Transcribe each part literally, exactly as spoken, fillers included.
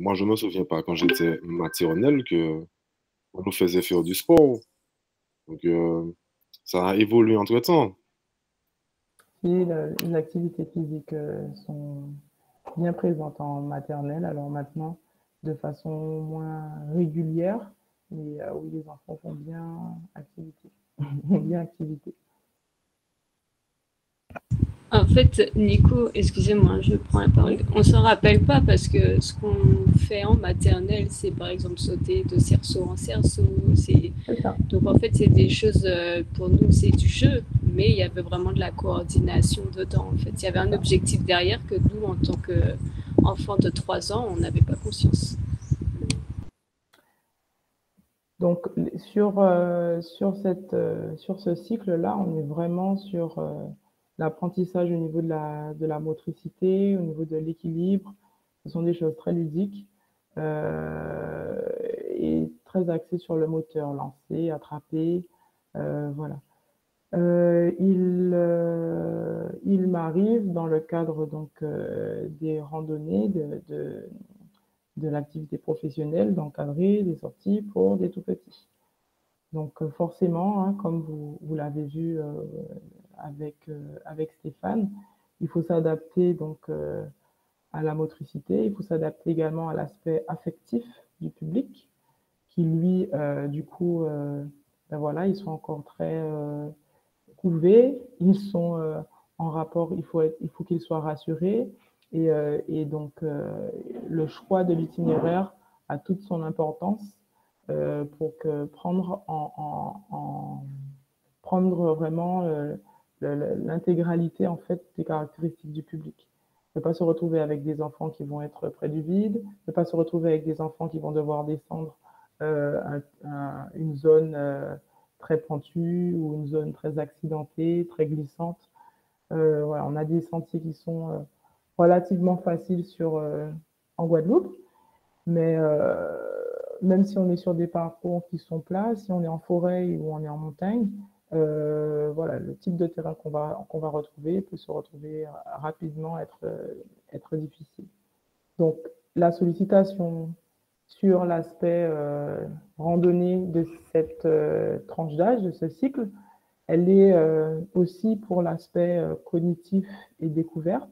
moi, je me souviens pas quand j'étais maternelle que on nous faisait faire du sport. Donc, euh, ça a évolué entre-temps. Et le- les activités physiques euh, sont bien présentes en maternelle, alors maintenant de façon moins régulière, mais euh, oui, les enfants font bien activité, font bien activité. En fait, Nico, excusez-moi, je prends la parole. Oui, On s'en rappelle pas parce que ce qu'on fait en maternelle, c'est par exemple sauter de cerceau en cerceau. C'est c'est ça. donc en fait c'est des choses euh, pour nous c'est du jeu, mais il y avait vraiment de la coordination dedans. En fait, il y avait C'est un ça. objectif derrière que nous, en tant qu'enfants de trois ans, on n'avait pas conscience. Donc, sur, euh, sur, cette, euh, sur ce cycle-là, on est vraiment sur euh, l'apprentissage au niveau de la, de la motricité, au niveau de l'équilibre. Ce sont des choses très ludiques euh, et très axées sur le moteur, lancer, attraper, euh, voilà. Euh, il euh, il m'arrive dans le cadre donc euh, des randonnées de, de, de l'activité professionnelle d'encadrer des sorties pour des tout petits. Donc euh, forcément, hein, comme vous, vous l'avez vu euh, avec, euh, avec Stéphane, il faut s'adapter donc euh, à la motricité, il faut s'adapter également à l'aspect affectif du public, qui lui, euh, du coup, euh, ben voilà, ils sont encore très euh, couvés, ils sont euh, en rapport, il faut, être, il faut qu'ils soient rassurés, et, euh, et donc euh, le choix de l'itinéraire a toute son importance euh, pour que prendre en, en, en prendre vraiment euh, l'intégralité en fait des caractéristiques du public. Ne pas se retrouver avec des enfants qui vont être près du vide, ne pas se retrouver avec des enfants qui vont devoir descendre euh, un, un, une zone euh, très pentue ou une zone très accidentée, très glissante. Euh, voilà, on a des sentiers qui sont euh, relativement faciles sur, euh, en Guadeloupe, mais euh, même si on est sur des parcours qui sont plats, si on est en forêt ou on est en montagne, euh, voilà, le type de terrain qu'on va, qu'on va retrouver peut se retrouver rapidement être, être difficile. Donc, la sollicitation sur l'aspect euh, randonnée de cette euh, tranche d'âge, de ce cycle, elle est euh, aussi pour l'aspect euh, cognitif et découverte,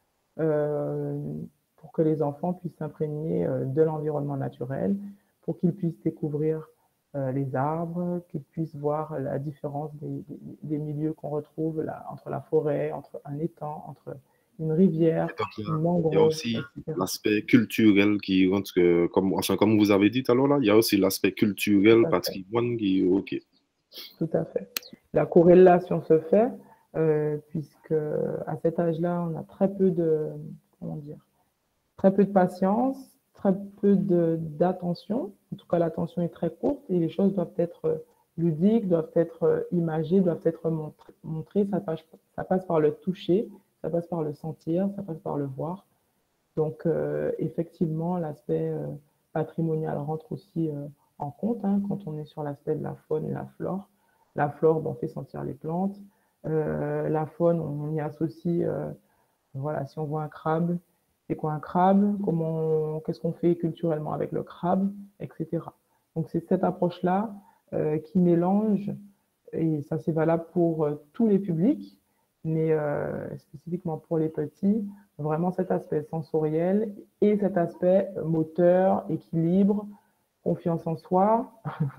euh, pour que les enfants puissent s'imprégner euh, de l'environnement naturel, pour qu'ils puissent découvrir euh, les arbres, qu'ils puissent voir la différence des, des, des milieux qu'on retrouve là, entre la forêt, entre un étang, entre une rivière, Donc, il y a, une il y a mangrove, aussi et cetera. l'aspect culturel qui rentre, que, comme, enfin, comme vous avez dit tout à l'heure, là, il y a aussi l'aspect Tout culturel, à fait. patrimoine qui, ok. Tout à fait. La corrélation se fait euh, puisque à cet âge-là, on a très peu de, comment dire, très peu de patience, très peu d'attention. En tout cas, l'attention est très courte et les choses doivent être ludiques, doivent être imagées, doivent être montrées. Ça passe, ça passe par le toucher, ça passe par le sentir, ça passe par le voir. Donc, euh, effectivement, l'aspect euh, patrimonial rentre aussi euh, en compte hein, quand on est sur l'aspect de la faune et la flore. La flore, bon, on fait sentir les plantes. Euh, la faune, on y associe, euh, voilà, si on voit un crabe, c'est quoi un crabe? Comment, qu'est-ce qu'on fait culturellement avec le crabe, et cetera. Donc, c'est cette approche-là euh, qui mélange, et ça c'est valable pour euh, tous les publics, mais euh, spécifiquement pour les petits, vraiment cet aspect sensoriel et cet aspect moteur, équilibre, confiance en soi.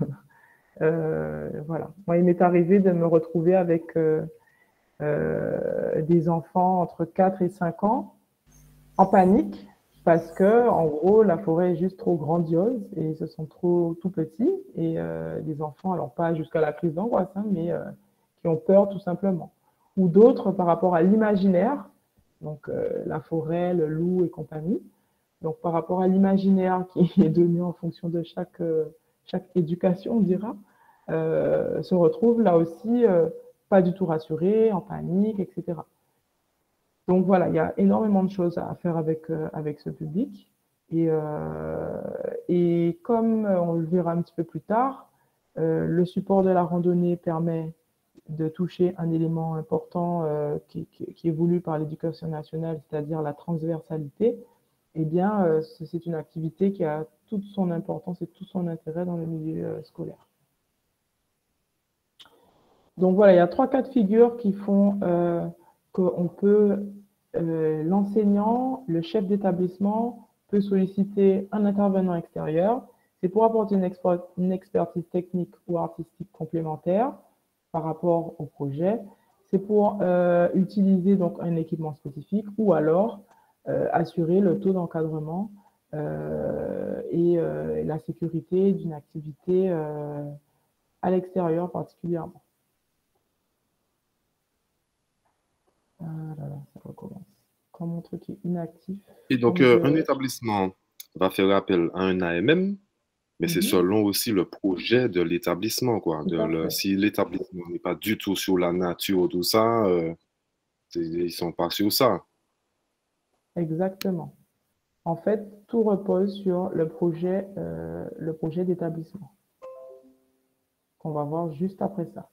euh, voilà. Moi, il m'est arrivé de me retrouver avec euh, euh, des enfants entre quatre et cinq ans en panique parce que, en gros, la forêt est juste trop grandiose et ils se sont trop tout petits et euh, des enfants, alors pas jusqu'à la crise d'angoisse, hein, mais euh, qui ont peur tout simplement. Ou d'autres par rapport à l'imaginaire, donc euh, la forêt, le loup et compagnie. Donc par rapport à l'imaginaire qui est donné en fonction de chaque, euh, chaque éducation, on dira, euh, se retrouvent là aussi euh, pas du tout rassurés, en panique, et cetera. Donc voilà, il y a énormément de choses à faire avec, euh, avec ce public. Et, euh, et comme on le verra un petit peu plus tard, euh, le support de la randonnée permet de toucher un élément important euh, qui, qui, qui est voulu par l'éducation nationale, c'est-à-dire la transversalité. eh bien, euh, c'est une activité qui a toute son importance et tout son intérêt dans le milieu euh, scolaire. Donc voilà, il y a trois cas de figure qui font euh, qu'on peut, euh, l'enseignant, le chef d'établissement peut solliciter un intervenant extérieur. C'est pour apporter une, une expertise technique ou artistique complémentaire par rapport au projet. C'est pour euh, utiliser donc un équipement spécifique ou alors euh, assurer le taux d'encadrement euh, et, euh, et la sécurité d'une activité euh, à l'extérieur particulièrement. Ah là là, ça recommence. Quand mon truc est inactif. Et donc, euh, un établissement va faire appel à un A M M, mais c'est Mhm. selon aussi le projet de l'établissement, quoi. Tout De à le- fait. si l'établissement n'est pas du tout sur la nature, tout ça, euh, c'est- ils sont pas sur ça. Exactement. En fait, tout repose sur le projet, euh, le projet d'établissement, qu'on va voir juste après ça.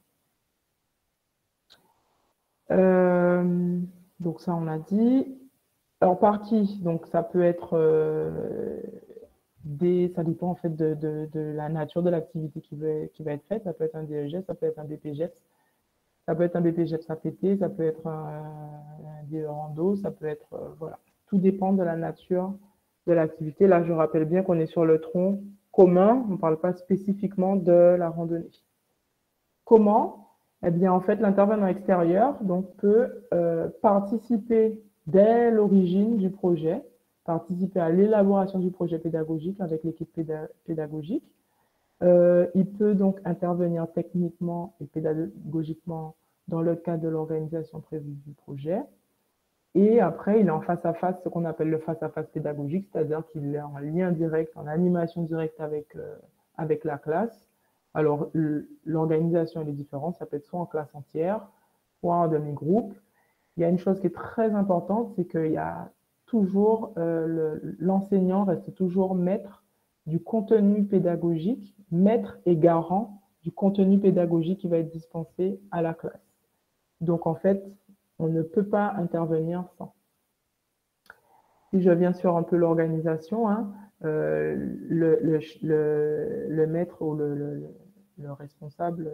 Euh, donc ça, on a dit. Alors, par qui? Donc, ça peut être euh, des... Ça dépend en fait de, de, de la nature de l'activité qui, va- qui va être faite. Ça peut être un D E G E S, ça peut être un B P G E P S, ça peut être un B P G E P S A P T, ça peut être un, un D E Rando, ça peut être... euh, voilà. Tout dépend de la nature de l'activité. Là, je rappelle bien qu'on est sur le tronc commun. On ne parle pas spécifiquement de la randonnée. Comment? Eh bien, en fait, l'intervenant extérieur donc, peut euh, participer dès l'origine du projet, participer à l'élaboration du projet pédagogique avec l'équipe péda pédagogique. Euh, il peut donc intervenir techniquement et pédagogiquement dans le cadre de l'organisation prévue du projet. Et après, il est en face à face, ce qu'on appelle le face à face pédagogique, c'est-à-dire qu'il est en lien direct, en animation directe avec, euh, avec la classe. Alors, l'organisation est différente, ça peut être soit en classe entière, soit en demi-groupe. Il y a une chose qui est très importante, c'est qu'il y a toujours, euh, l'enseignant reste toujours maître du contenu pédagogique, maître et garant du contenu pédagogique qui va être dispensé à la classe. Donc, en fait, on ne peut pas intervenir sans. Si je viens sur un peu l'organisation, hein, euh, le, le, le, le maître ou le, le, le responsable,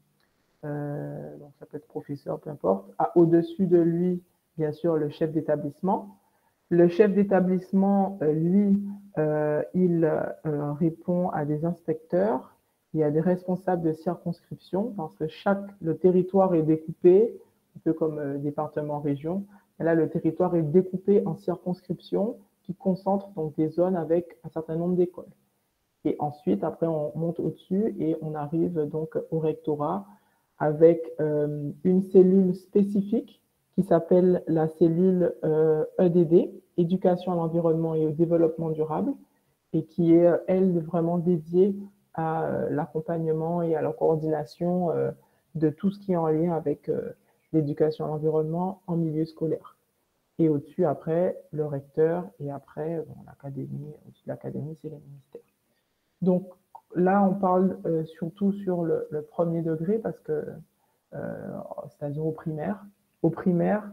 euh, donc ça peut être professeur, peu importe, a au-dessus de lui, bien sûr, le chef d'établissement. Le chef d'établissement, euh, lui, euh, il euh, répond à des inspecteurs, il y a des responsables de circonscription, parce que chaque, le territoire est découpé, un peu comme euh, département, région. Et là, le territoire est découpé en circonscriptions qui concentrent donc des zones avec un certain nombre d'écoles. Et ensuite, après, on monte au-dessus et on arrive donc au rectorat avec euh, une cellule spécifique qui s'appelle la cellule euh, E D D, Éducation à l'environnement et au développement durable, et qui est, elle, vraiment dédiée à euh, l'accompagnement et à la coordination euh, de tout ce qui est en lien avec euh, l'éducation à l'environnement en milieu scolaire. Et au-dessus, après, le recteur, et après, bon, l'académie, au-dessus de l'académie, c'est le ministère. Donc là, on parle euh, surtout sur le, le premier degré, parce que, euh, c'est-à-dire au primaire. Au primaire,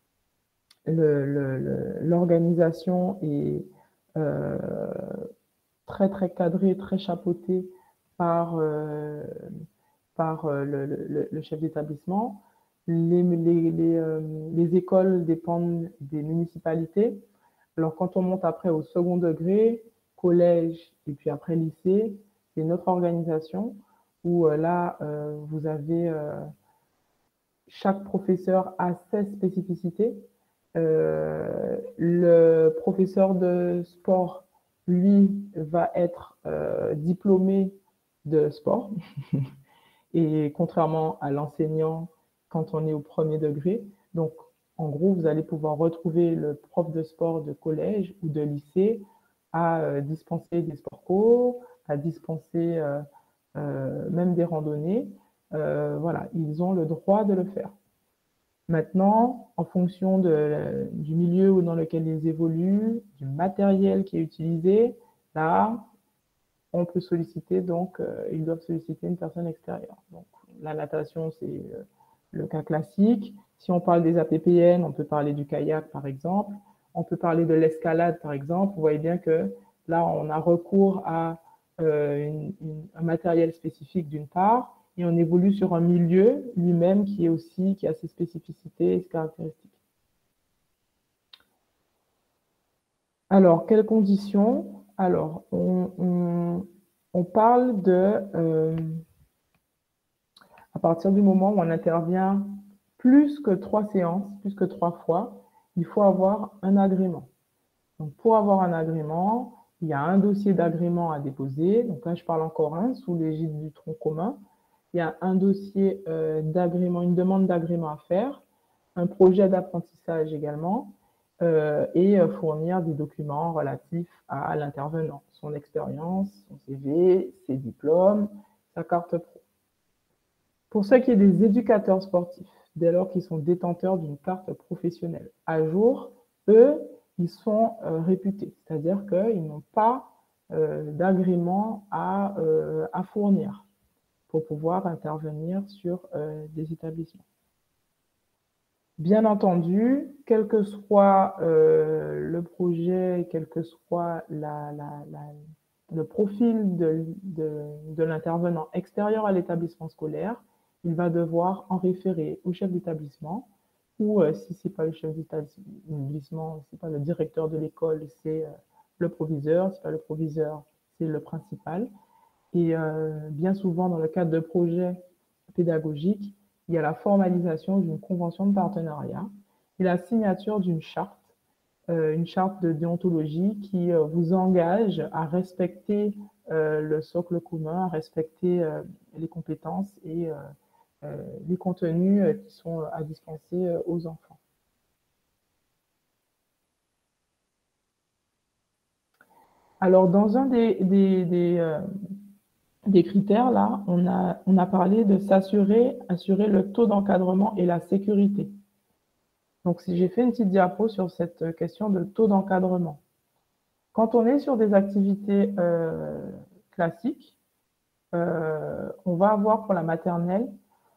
l'organisation est euh, très, très cadrée, très chapeautée par, euh, par le, le, le chef d'établissement. Les, les, les, euh, les écoles dépendent des municipalités. Alors, quand on monte après au second degré, collège et puis après lycée, c'est notre organisation où euh, là, euh, vous avez euh, chaque professeur a ses spécificités. Euh, le professeur de sport, lui, va être euh, diplômé de sport. Et contrairement à l'enseignant quand on est au premier degré. Donc, en gros, vous allez pouvoir retrouver le prof de sport de collège ou de lycée à euh, dispenser des sports co, à dispenser euh, euh, même des randonnées. Euh, voilà, ils ont le droit de le faire. Maintenant, en fonction de, du milieu dans lequel ils évoluent, du matériel qui est utilisé, là, on peut solliciter, donc, euh, ils doivent solliciter une personne extérieure. Donc, la natation, c'est euh, le cas classique. Si on parle des A P P N, on peut parler du kayak, par exemple. On peut parler de l'escalade, par exemple. Vous voyez bien que là, on a recours à euh, une, une, un matériel spécifique d'une part, et on évolue sur un milieu lui-même qui est aussi, qui a ses spécificités et ses caractéristiques. Alors, quelles conditions? Alors, on, on, on parle de, euh, à partir du moment où on intervient plus que trois séances, plus que trois fois, il faut avoir un agrément. Donc, pour avoir un agrément, il y a un dossier d'agrément à déposer. Donc là, je parle encore un sous l'égide du tronc commun. Il y a un dossier euh, d'agrément, une demande d'agrément à faire, un projet d'apprentissage également, euh, et euh, fournir des documents relatifs à l'intervenant, son expérience, son C V, ses diplômes, sa carte pro. Pour ce qui est des éducateurs sportifs, dès lors qu'ils sont détenteurs d'une carte professionnelle à jour, eux, ils sont euh, réputés, c'est-à-dire qu'ils n'ont pas euh, d'agrément à, euh, à fournir pour pouvoir intervenir sur euh, des établissements. Bien entendu, quel que soit euh, le projet, quel que soit la, la, la, le profil de, de, de l'intervenant extérieur à l'établissement scolaire, il va devoir en référer au chef d'établissement ou euh, si ce n'est pas le chef d'établissement, si ce n'est pas le directeur de l'école, c'est euh, le proviseur, si ce n'est pas le proviseur, c'est le principal. Et euh, bien souvent, dans le cadre de projets pédagogiques, il y a la formalisation d'une convention de partenariat et la signature d'une charte, euh, une charte de déontologie qui euh, vous engage à respecter euh, le socle commun, à respecter euh, les compétences et euh, euh, les contenus euh, qui sont à dispenser euh, aux enfants. Alors, dans un des, des, des, euh, des critères, là, on a, on a parlé de s'assurer, assurer le taux d'encadrement et la sécurité. Donc, si j'ai fait une petite diapo sur cette question de taux d'encadrement. Quand on est sur des activités euh, classiques, euh, on va avoir pour la maternelle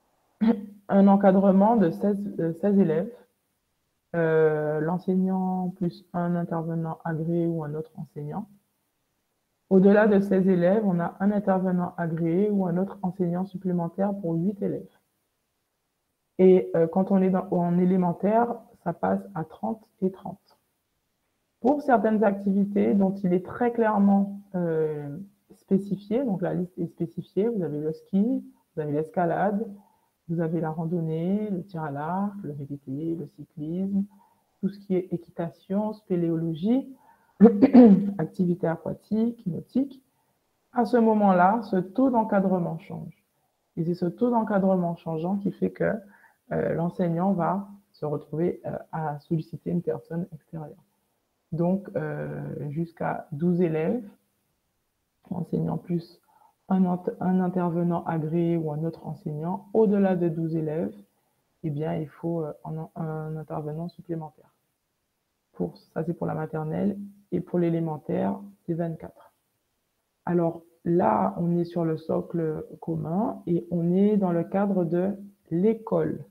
un encadrement de seize élèves, euh, l'enseignant plus un intervenant agréé ou un autre enseignant. Au-delà de seize élèves, on a un intervenant agréé ou un autre enseignant supplémentaire pour huit élèves. Et euh, quand on est dans, en élémentaire, ça passe à trente et trente. Pour certaines activités dont il est très clairement euh, spécifié, donc la liste est spécifiée, vous avez le ski, vous avez l'escalade, vous avez la randonnée, le tir à l'arc, le V T T, le cyclisme, tout ce qui est équitation, spéléologie, activité aquatique, nautique. À ce moment-là, ce taux d'encadrement change. Et c'est ce taux d'encadrement changeant qui fait que euh, l'enseignant va se retrouver euh, à solliciter une personne extérieure. Donc, euh, jusqu'à douze élèves, enseignant plus un, un intervenant agréé ou un autre enseignant. Au-delà de douze élèves, eh bien, il faut euh, un, un intervenant supplémentaire. Pour, ça, c'est pour la maternelle. Et pour l'élémentaire, c'est vingt-quatre. Alors là, on est sur le socle commun et on est dans le cadre de l'école.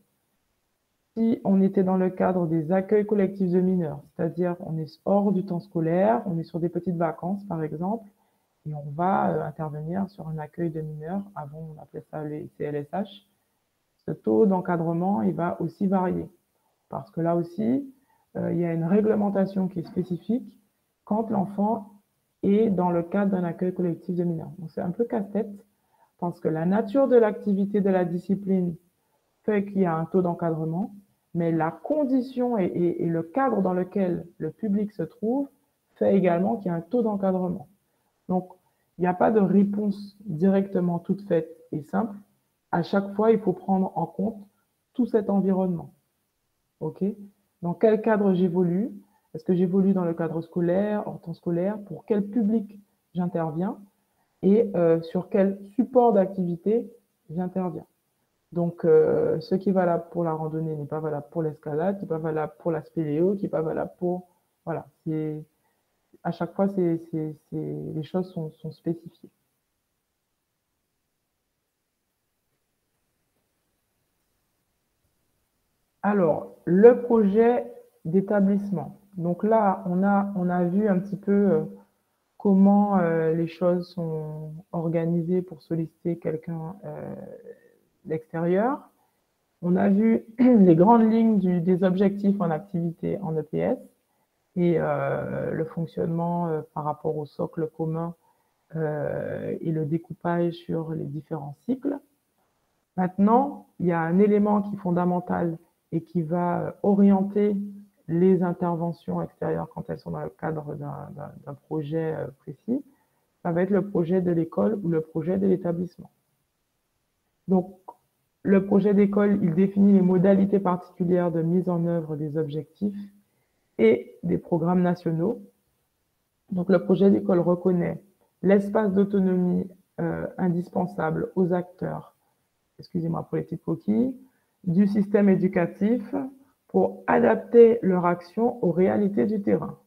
Si on était dans le cadre des accueils collectifs de mineurs, c'est-à-dire on est hors du temps scolaire, on est sur des petites vacances par exemple, et on va euh, intervenir sur un accueil de mineurs, avant on appelait ça les C L S H, ce taux d'encadrement il va aussi varier. Parce que là aussi, euh, il y a une réglementation qui est spécifique quand l'enfant est dans le cadre d'un accueil collectif de mineurs. Donc c'est un peu casse-tête, parce que la nature de l'activité de la discipline fait qu'il y a un taux d'encadrement, mais la condition et, et, et le cadre dans lequel le public se trouve fait également qu'il y a un taux d'encadrement. Donc, il n'y a pas de réponse directement toute faite et simple. À chaque fois, il faut prendre en compte tout cet environnement. OK? Dans quel cadre j'évolue? Est-ce que j'évolue dans le cadre scolaire, hors temps scolaire? Pour quel public j'interviens? Et euh, sur quel support d'activité j'interviens? Donc, euh, ce qui est valable pour la randonnée n'est pas valable pour l'escalade, n'est pas valable pour la spéléo, qui n'est pas valable pour... Voilà, c'est... À chaque fois, c'est, c'est, c'est, les choses sont, sont spécifiées. Alors, le projet d'établissement. Donc là, on a, on a vu un petit peu euh, comment euh, les choses sont organisées pour solliciter quelqu'un euh, d'extérieur. On a vu les grandes lignes du, des objectifs en activité en E P S et euh, le fonctionnement euh, par rapport au socle commun euh, et le découpage sur les différents cycles. Maintenant, il y a un élément qui est fondamental et qui va orienter les interventions extérieures quand elles sont dans le cadre d'un projet précis. Ça va être le projet de l'école ou le projet de l'établissement. Donc, le projet d'école, il définit les modalités particulières de mise en œuvre des objectifs et des programmes nationaux. Donc, le projet d'école reconnaît l'espace d'autonomie euh, indispensable aux acteurs, excusez-moi pour les petites coquilles, du système éducatif pour adapter leur action aux réalités du terrain.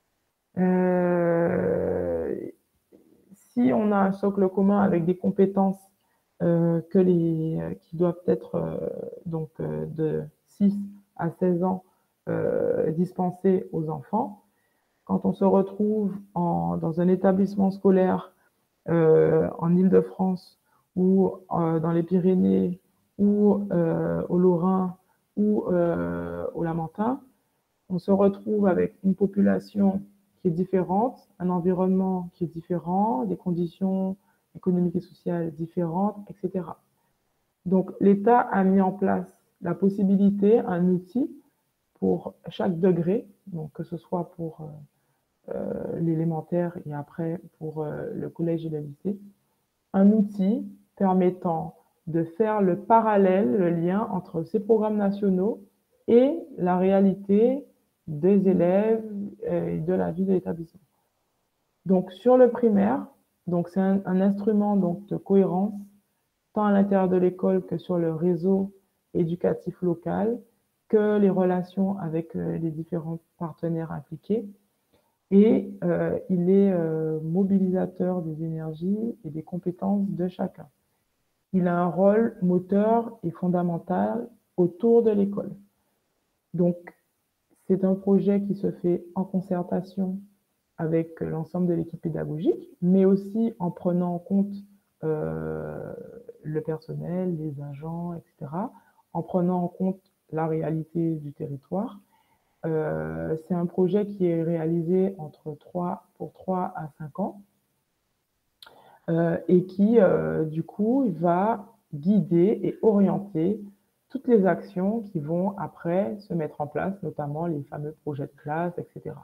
Euh, si on a un socle commun avec des compétences euh, que les, qui doivent être euh, donc, euh, de six à seize ans euh, dispensées aux enfants, quand on se retrouve en, dans un établissement scolaire euh, en Île-de-France ou euh, dans les Pyrénées ou euh, au Lorrain ou euh, au Lamentin, on se retrouve avec une population qui est différente, un environnement qui est différent, des conditions économiques et sociales différentes, et cetera. Donc, l'État a mis en place la possibilité, un outil pour chaque degré, donc que ce soit pour euh, euh, l'élémentaire et après pour euh, le collège et le lycée, un outil permettant de faire le parallèle, le lien entre ces programmes nationaux et la réalité des élèves et de la vie de l'établissement. Donc, sur le primaire, donc c'est un, un instrument donc, de cohérence, tant à l'intérieur de l'école que sur le réseau éducatif local, que les relations avec euh, les différents partenaires impliqués. Et euh, il est euh, mobilisateur des énergies et des compétences de chacun. Il a un rôle moteur et fondamental autour de l'école. Donc, c'est un projet qui se fait en concertation avec l'ensemble de l'équipe pédagogique, mais aussi en prenant en compte euh, le personnel, les agents, et cetera, en prenant en compte la réalité du territoire. Euh, c'est un projet qui est réalisé entre trois, pour trois à cinq ans euh, et qui, euh, du coup, va guider et orienter toutes les actions qui vont après se mettre en place, notamment les fameux projets de classe, et cetera.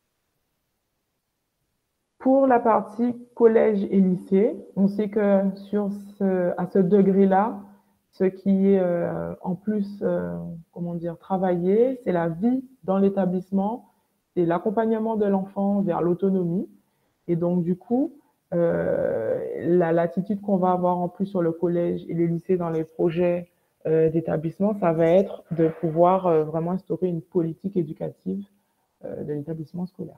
Pour la partie collège et lycée, on sait que sur ce, à ce degré-là, ce qui est euh, en plus, euh, comment dire, travaillé, c'est la vie dans l'établissement, c'est l'accompagnement de l'enfant vers l'autonomie. Et donc, du coup, euh, la latitude qu'on va avoir en plus sur le collège et les lycées dans les projets euh, d'établissement, ça va être de pouvoir euh, vraiment instaurer une politique éducative euh, de l'établissement scolaire.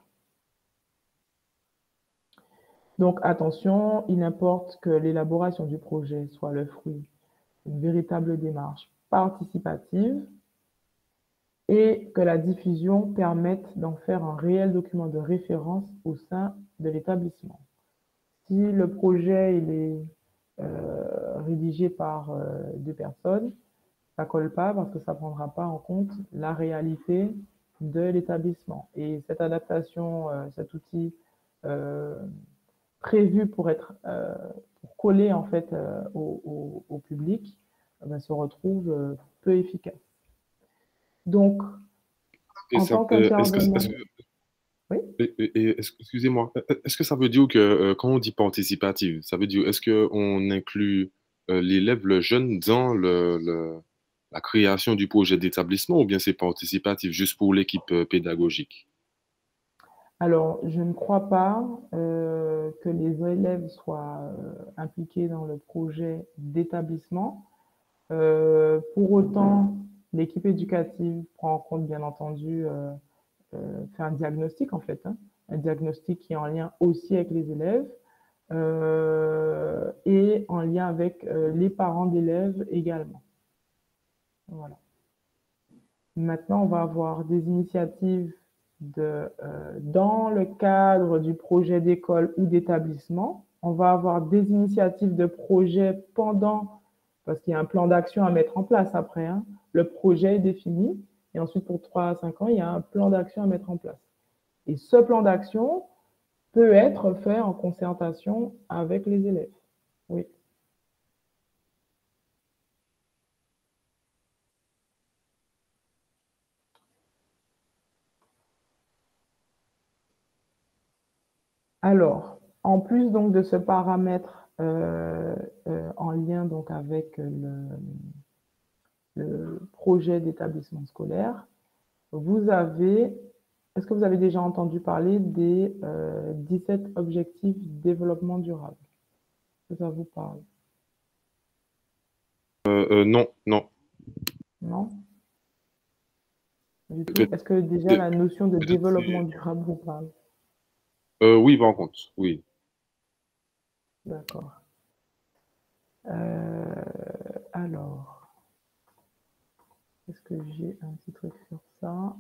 Donc, attention, il importe que l'élaboration du projet soit le fruit d'une véritable démarche participative et que la diffusion permette d'en faire un réel document de référence au sein de l'établissement. Si le projet il est euh, rédigé par euh, deux personnes, ça ne colle pas parce que ça ne prendra pas en compte la réalité de l'établissement. Et cette adaptation, euh, cet outil euh, prévu pour être euh, pour coller en fait euh, au, au, au public euh, ben, se retrouve euh, peu efficace. Donc, Et en ça tant peut- est-ce que, qu'intervenant, est-ce que- oui, et- et- et est-ce- excusez-moi, est-ce que ça veut dire que euh, quand on dit participative, ça veut dire est-ce qu'on inclut euh, l'élève, le jeune, dans le, le- la création du projet d'établissement ou bien c'est participatif juste pour l'équipe euh, pédagogique? alors je ne crois pas euh, que les élèves soient euh, impliqués dans le projet d'établissement. Euh, pour autant, l'équipe éducative prend en compte, bien entendu, euh, euh, fait un diagnostic en fait, hein, un diagnostic qui est en lien aussi avec les élèves euh, et en lien avec euh, les parents d'élèves également. Voilà. Maintenant, on va avoir des initiatives de, euh, dans le cadre du projet d'école ou d'établissement, on va avoir des initiatives de projet pendant, parce qu'il y a un plan d'action à mettre en place après, hein. Le projet est défini, et ensuite pour trois à cinq ans, il y a un plan d'action à mettre en place. Et ce plan d'action peut être fait en concertation avec les élèves. Oui. Alors, en plus donc de ce paramètre euh, euh, en lien donc avec le, le projet d'établissement scolaire, vous avez, est-ce que vous avez déjà entendu parler des euh, dix-sept objectifs de développement durable? Est-ce que ça vous parle? Euh, euh, non, non. Non? Du tout. Est-ce que déjà la notion de développement durable vous parle? Euh, oui, par contre, oui. D'accord. Euh, alors, est-ce que j'ai un petit truc sur ça?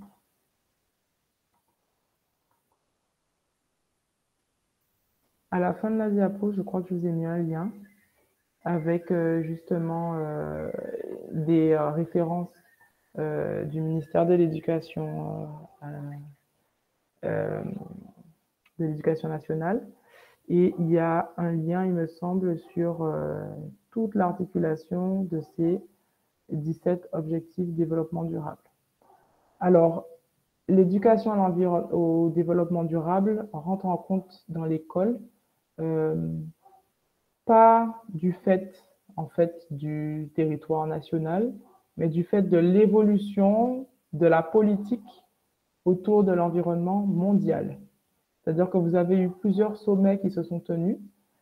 À la fin de la diapo, je crois que je vous ai mis un lien avec euh, justement euh, des euh, références euh, du ministère de l'Éducation euh, euh, de l'Éducation nationale. Et il y a un lien, il me semble, sur euh, toute l'articulation de ces dix-sept objectifs de développement durable. Alors, l'éducation au développement durable rentre en compte dans l'école, euh, pas du fait, en fait, du territoire national, mais du fait de l'évolution de la politique autour de l'environnement mondial. C'est-à-dire que vous avez eu plusieurs sommets qui se sont tenus,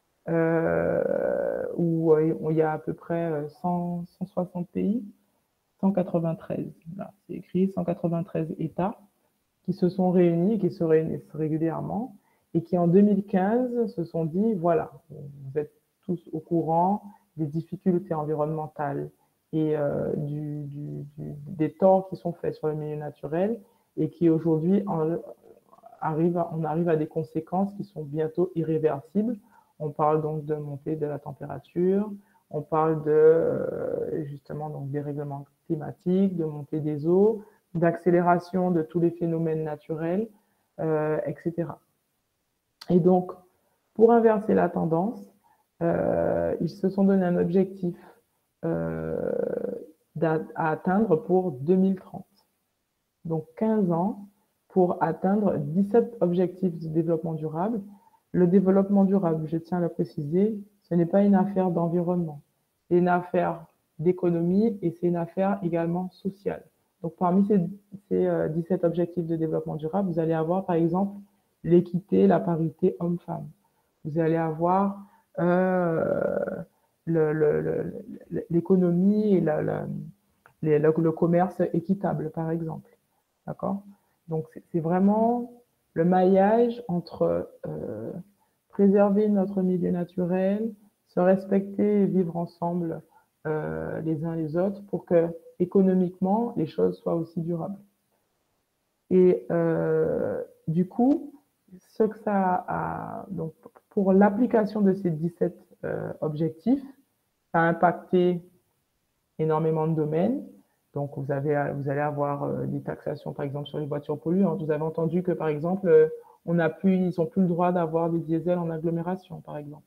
euh, où euh, il y a à peu près cent, cent soixante pays, cent quatre-vingt-treize, là, c'est écrit, cent quatre-vingt-treize États qui se sont réunis, qui se réunissent régulièrement, et qui en deux mille quinze se sont dit, voilà, vous êtes tous au courant des difficultés environnementales et euh, du, du, du, des torts qui sont faits sur le milieu naturel, et qui aujourd'hui arrive à, on arrive à des conséquences qui sont bientôt irréversibles. On parle donc de montée de la température, on parle de euh, justement donc des règlements climatiques, de montée des eaux, d'accélération de tous les phénomènes naturels, euh, et cetera. Et donc, pour inverser la tendance, euh, ils se sont donné un objectif euh, à atteindre pour deux mille trente. Donc, quinze ans pour atteindre dix-sept objectifs de développement durable. Le développement durable, je tiens à le préciser, ce n'est pas une affaire d'environnement, c'est une affaire d'économie et c'est une affaire également sociale. Donc, parmi ces, ces euh, dix-sept objectifs de développement durable, vous allez avoir, par exemple, l'équité, la parité homme-femme. Vous allez avoir euh, l'économie et la, la, les, le, le commerce équitable, par exemple. D'accord? Donc, c'est vraiment le maillage entre euh, préserver notre milieu naturel, se respecter et vivre ensemble euh, les uns les autres pour que, économiquement, les choses soient aussi durables. Et euh, du coup, ce que ça a, donc, pour l'application de ces dix-sept euh, objectifs, ça a impacté énormément de domaines. Donc, vous, avez, vous allez avoir euh, des taxations, par exemple, sur les voitures polluantes. Vous avez entendu que, par exemple, euh, on a plus, ils n'ont plus le droit d'avoir des diesels en agglomération, par exemple.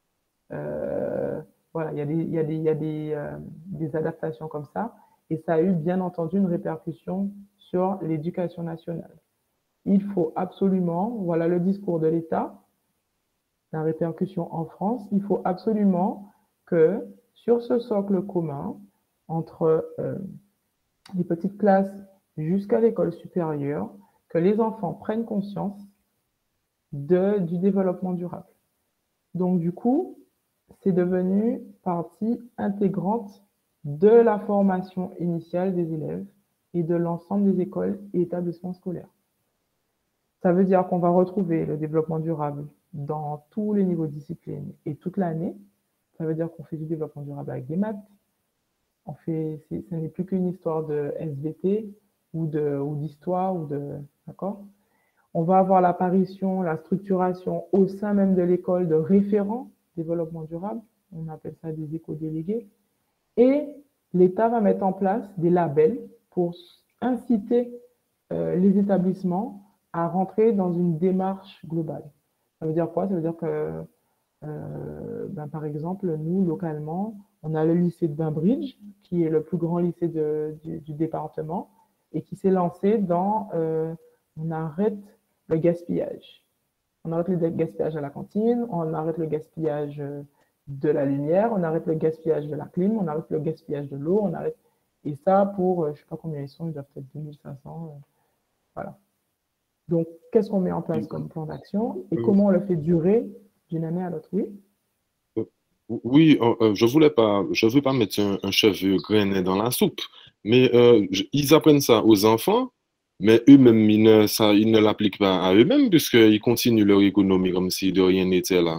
Euh, voilà, il y a, des, il y a, des, il y a des, euh, des adaptations comme ça. Et ça a eu, bien entendu, une répercussion sur l'éducation nationale. Il faut absolument, voilà le discours de l'État, la répercussion en France, il faut absolument que sur ce socle commun, entre euh, les petites classes jusqu'à l'école supérieure, que les enfants prennent conscience de, du développement durable. Donc, du coup, c'est devenu partie intégrante de la formation initiale des élèves et de l'ensemble des écoles et établissements scolaires. Ça veut dire qu'on va retrouver le développement durable dans tous les niveaux de discipline et toute l'année. Ça veut dire qu'on fait du développement durable avec des maths. On fait, ce n'est plus qu'une histoire de S V T ou de ou d'histoire ou de, d'accord. On va avoir l'apparition, la structuration au sein même de l'école de référents développement durable, on appelle ça des éco-délégués, et l'État va mettre en place des labels pour inciter euh, les établissements à rentrer dans une démarche globale. Ça veut dire quoi? Ça veut dire que, euh, ben, par exemple, nous, localement, on a le lycée de Bainbridge, qui est le plus grand lycée de, du, du département, et qui s'est lancé dans euh, on arrête le gaspillage. On arrête le gaspillage à la cantine, on arrête le gaspillage de la lumière, on arrête le gaspillage de la clim, on arrête le gaspillage de l'eau, on arrête... Et ça pour, je ne sais pas combien ils sont, ils doivent être deux mille cinq cents. Euh, voilà. Donc, qu'est-ce qu'on met en place comme plan d'action et comment on le fait durer d'une année à l'autre? Oui. Oui, euh, euh, je voulais pas, je veux pas mettre un, un cheveu grainé dans la soupe, mais euh, je- ils apprennent ça aux enfants, mais eux-mêmes, ils ne, ça, ils ne l'appliquent pas à eux-mêmes puisqu'ils continuent leur économie comme si de rien n'était là.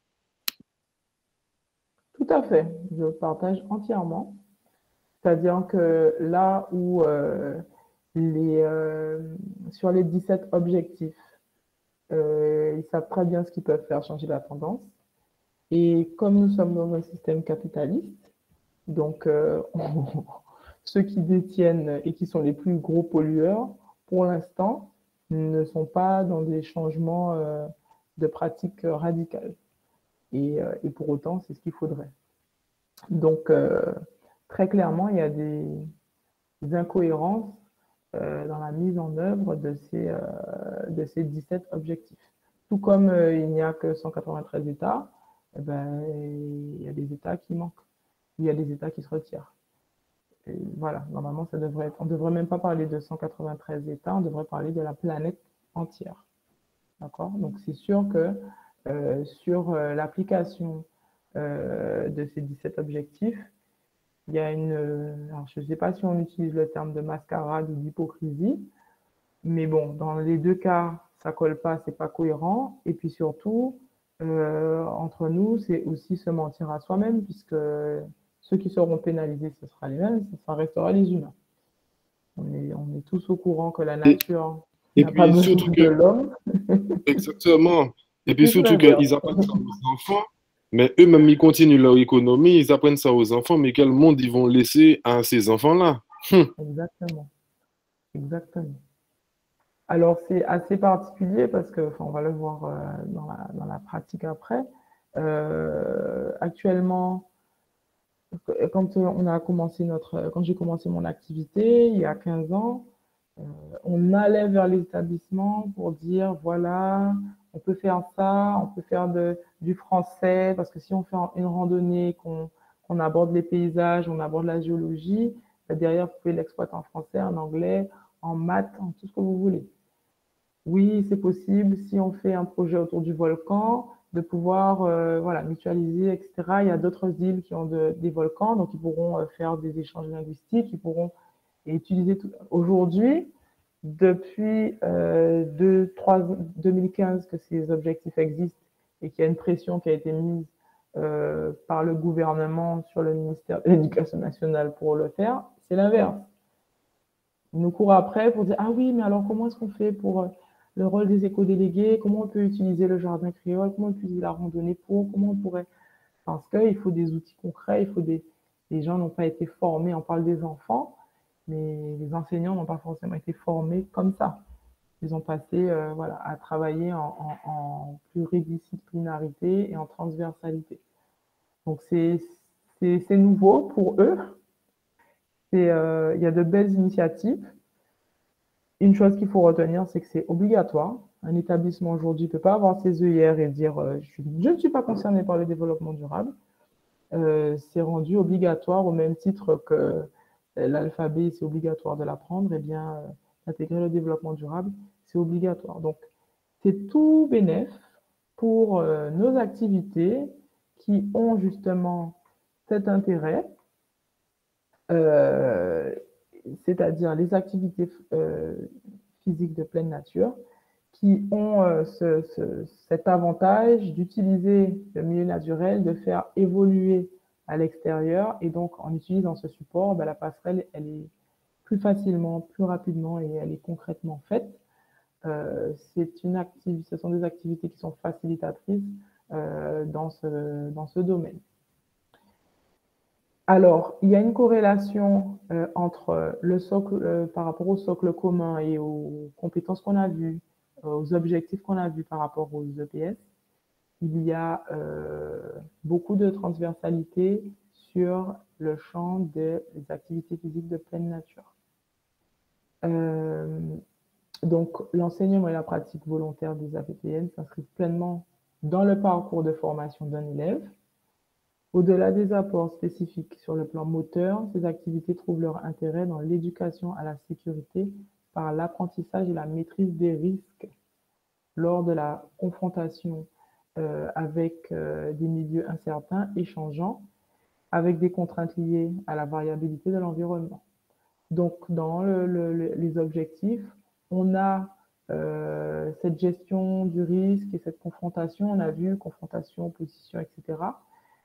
Tout à fait, je partage entièrement. C'est-à-dire que là où euh, les, euh, sur les dix-sept objectifs, euh, ils savent très bien ce qu'ils peuvent faire changer la tendance. Et comme nous sommes dans un système capitaliste, donc euh, on, ceux qui détiennent et qui sont les plus gros pollueurs, pour l'instant, ne sont pas dans des changements euh, de pratiques radicales. Et, euh, et pour autant, c'est ce qu'il faudrait. Donc, euh, très clairement, il y a des, des incohérences euh, dans la mise en œuvre de ces, euh, de ces dix-sept objectifs. Tout comme euh, il n'y a que cent quatre-vingt-treize États, eh ben, il y a des États qui manquent, il y a des États qui se retirent. Et voilà, normalement, ça devrait être, on ne devrait même pas parler de cent quatre-vingt-treize États, on devrait parler de la planète entière. D'accord? Donc, c'est sûr que euh, sur euh, l'application euh, de ces dix-sept objectifs, il y a une, alors je ne sais pas si on utilise le terme de mascarade ou d'hypocrisie, mais bon, dans les deux cas, ça ne colle pas, c'est pas cohérent. Et puis surtout, euh, entre nous, c'est aussi se mentir à soi-même, puisque ceux qui seront pénalisés, ce sera les mêmes, ça restera les humains. On est, on est tous au courant que la Et, nature et n'a pas puis surtout besoin de que, l'homme. exactement, et C'est puis plus surtout l'inverse. qu'ils apprennent ça aux enfants, mais eux-mêmes, ils continuent leur économie, ils apprennent ça aux enfants, mais quel monde ils vont laisser à ces enfants-là? Hum. Exactement, exactement. Alors, c'est assez particulier parce que, enfin, on va le voir euh, dans la, dans la pratique après. Euh, actuellement, quand on a commencé notre, quand j'ai commencé mon activité il y a quinze ans, euh, on allait vers les établissements pour dire voilà, on peut faire ça, on peut faire de, du français, parce que si on fait une randonnée, qu'on qu'on aborde les paysages, on aborde la géologie, derrière, vous pouvez l'exploiter en français, en anglais, en maths, en tout ce que vous voulez. Oui, c'est possible si on fait un projet autour du volcan, de pouvoir euh, voilà, mutualiser, et cetera. Il y a d'autres îles qui ont de, des volcans, donc ils pourront euh, faire des échanges linguistiques, ils pourront utiliser tout. Aujourd'hui, depuis euh, deux, trois, deux mille quinze que ces objectifs existent et qu'il y a une pression qui a été mise euh, par le gouvernement sur le ministère de l'Éducation nationale pour le faire, c'est l'inverse. Ils nous courent après pour dire « Ah oui, mais alors comment est-ce qu'on fait pour euh, le rôle des éco-délégués? Comment on peut utiliser le jardin créole? Comment on peut utiliser la randonnée pour? Comment on pourrait… » Parce qu'il faut des outils concrets, il faut des… Les gens n'ont pas été formés, on parle des enfants, mais les enseignants n'ont pas forcément été formés comme ça. Ils ont passé euh, voilà, à travailler en, en, en pluridisciplinarité et en transversalité. Donc c'est nouveau pour eux. Euh, il y a de belles initiatives. Une chose qu'il faut retenir, c'est que c'est obligatoire. Un établissement aujourd'hui ne peut pas avoir ses œillères et dire euh, je, je ne suis pas concerné par le développement durable. Euh, c'est rendu obligatoire au même titre que euh, l'alphabet, c'est obligatoire de l'apprendre. Eh bien, euh, intégrer le développement durable, c'est obligatoire. Donc, c'est tout bénéf pour euh, nos activités qui ont justement cet intérêt. Euh, c'est-à-dire les activités euh, physiques de pleine nature, qui ont euh, ce, ce, cet avantage d'utiliser le milieu naturel, de faire évoluer à l'extérieur, et donc en utilisant ce support, ben, la passerelle, elle est plus facilement, plus rapidement, et elle est concrètement faite. euh, c'est une activité, ce sont des activités qui sont facilitatrices euh, dans ce, dans ce domaine. Alors, il y a une corrélation euh, entre le socle, euh, par rapport au socle commun et aux compétences qu'on a vues, aux objectifs qu'on a vus par rapport aux E P S. Il y a euh, beaucoup de transversalité sur le champ des activités physiques de pleine nature. Euh, donc, l'enseignement et la pratique volontaire des A P P N s'inscrivent pleinement dans le parcours de formation d'un élève. Au-delà des apports spécifiques sur le plan moteur, ces activités trouvent leur intérêt dans l'éducation à la sécurité par l'apprentissage et la maîtrise des risques lors de la confrontation euh, avec euh, des milieux incertains et changeants, avec des contraintes liées à la variabilité de l'environnement. Donc, dans le, le, les objectifs, on a euh, cette gestion du risque et cette confrontation. On a vu confrontation, opposition, et cetera.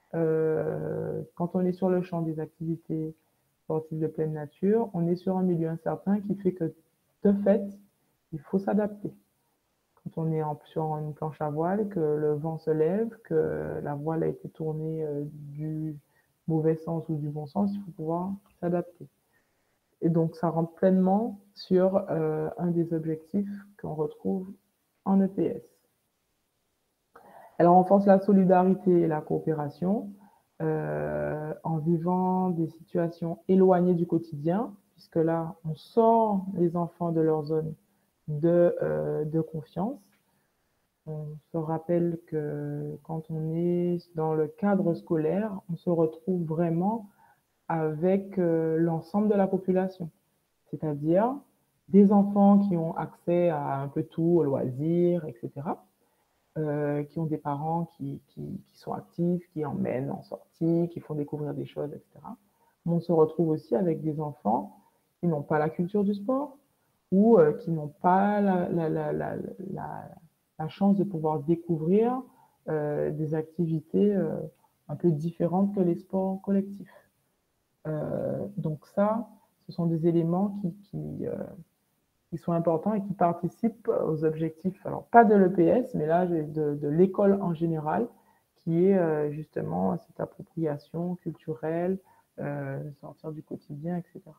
Euh, quand on est sur le champ des activités sportives de pleine nature, on est sur un milieu incertain qui fait que, de fait, il faut s'adapter. Quand on est en, sur une planche à voile, que le vent se lève, que la voile a été tournée euh, du mauvais sens ou du bon sens, il faut pouvoir s'adapter. Et donc, ça rentre pleinement sur euh, un des objectifs qu'on retrouve en E P S. Elle renforce la solidarité et la coopération euh, en vivant des situations éloignées du quotidien, puisque là, on sort les enfants de leur zone de, euh, de confiance. On se rappelle que quand on est dans le cadre scolaire, on se retrouve vraiment avec euh, l'ensemble de la population, c'est-à-dire des enfants qui ont accès à un peu tout, aux loisirs, et cetera, euh, qui ont des parents qui, qui, qui sont actifs, qui emmènent en sortie, qui font découvrir des choses, et cetera. On se retrouve aussi avec des enfants qui n'ont pas la culture du sport ou euh, qui n'ont pas la, la, la, la, la, la chance de pouvoir découvrir euh, des activités euh, un peu différentes que les sports collectifs. Euh, donc ça, ce sont des éléments qui, qui, euh, qui sont importants et qui participent aux objectifs, alors pas de l'E P S, mais là de, de l'école en général, qui est euh, justement cette appropriation culturelle, euh, sortir du quotidien, et cetera.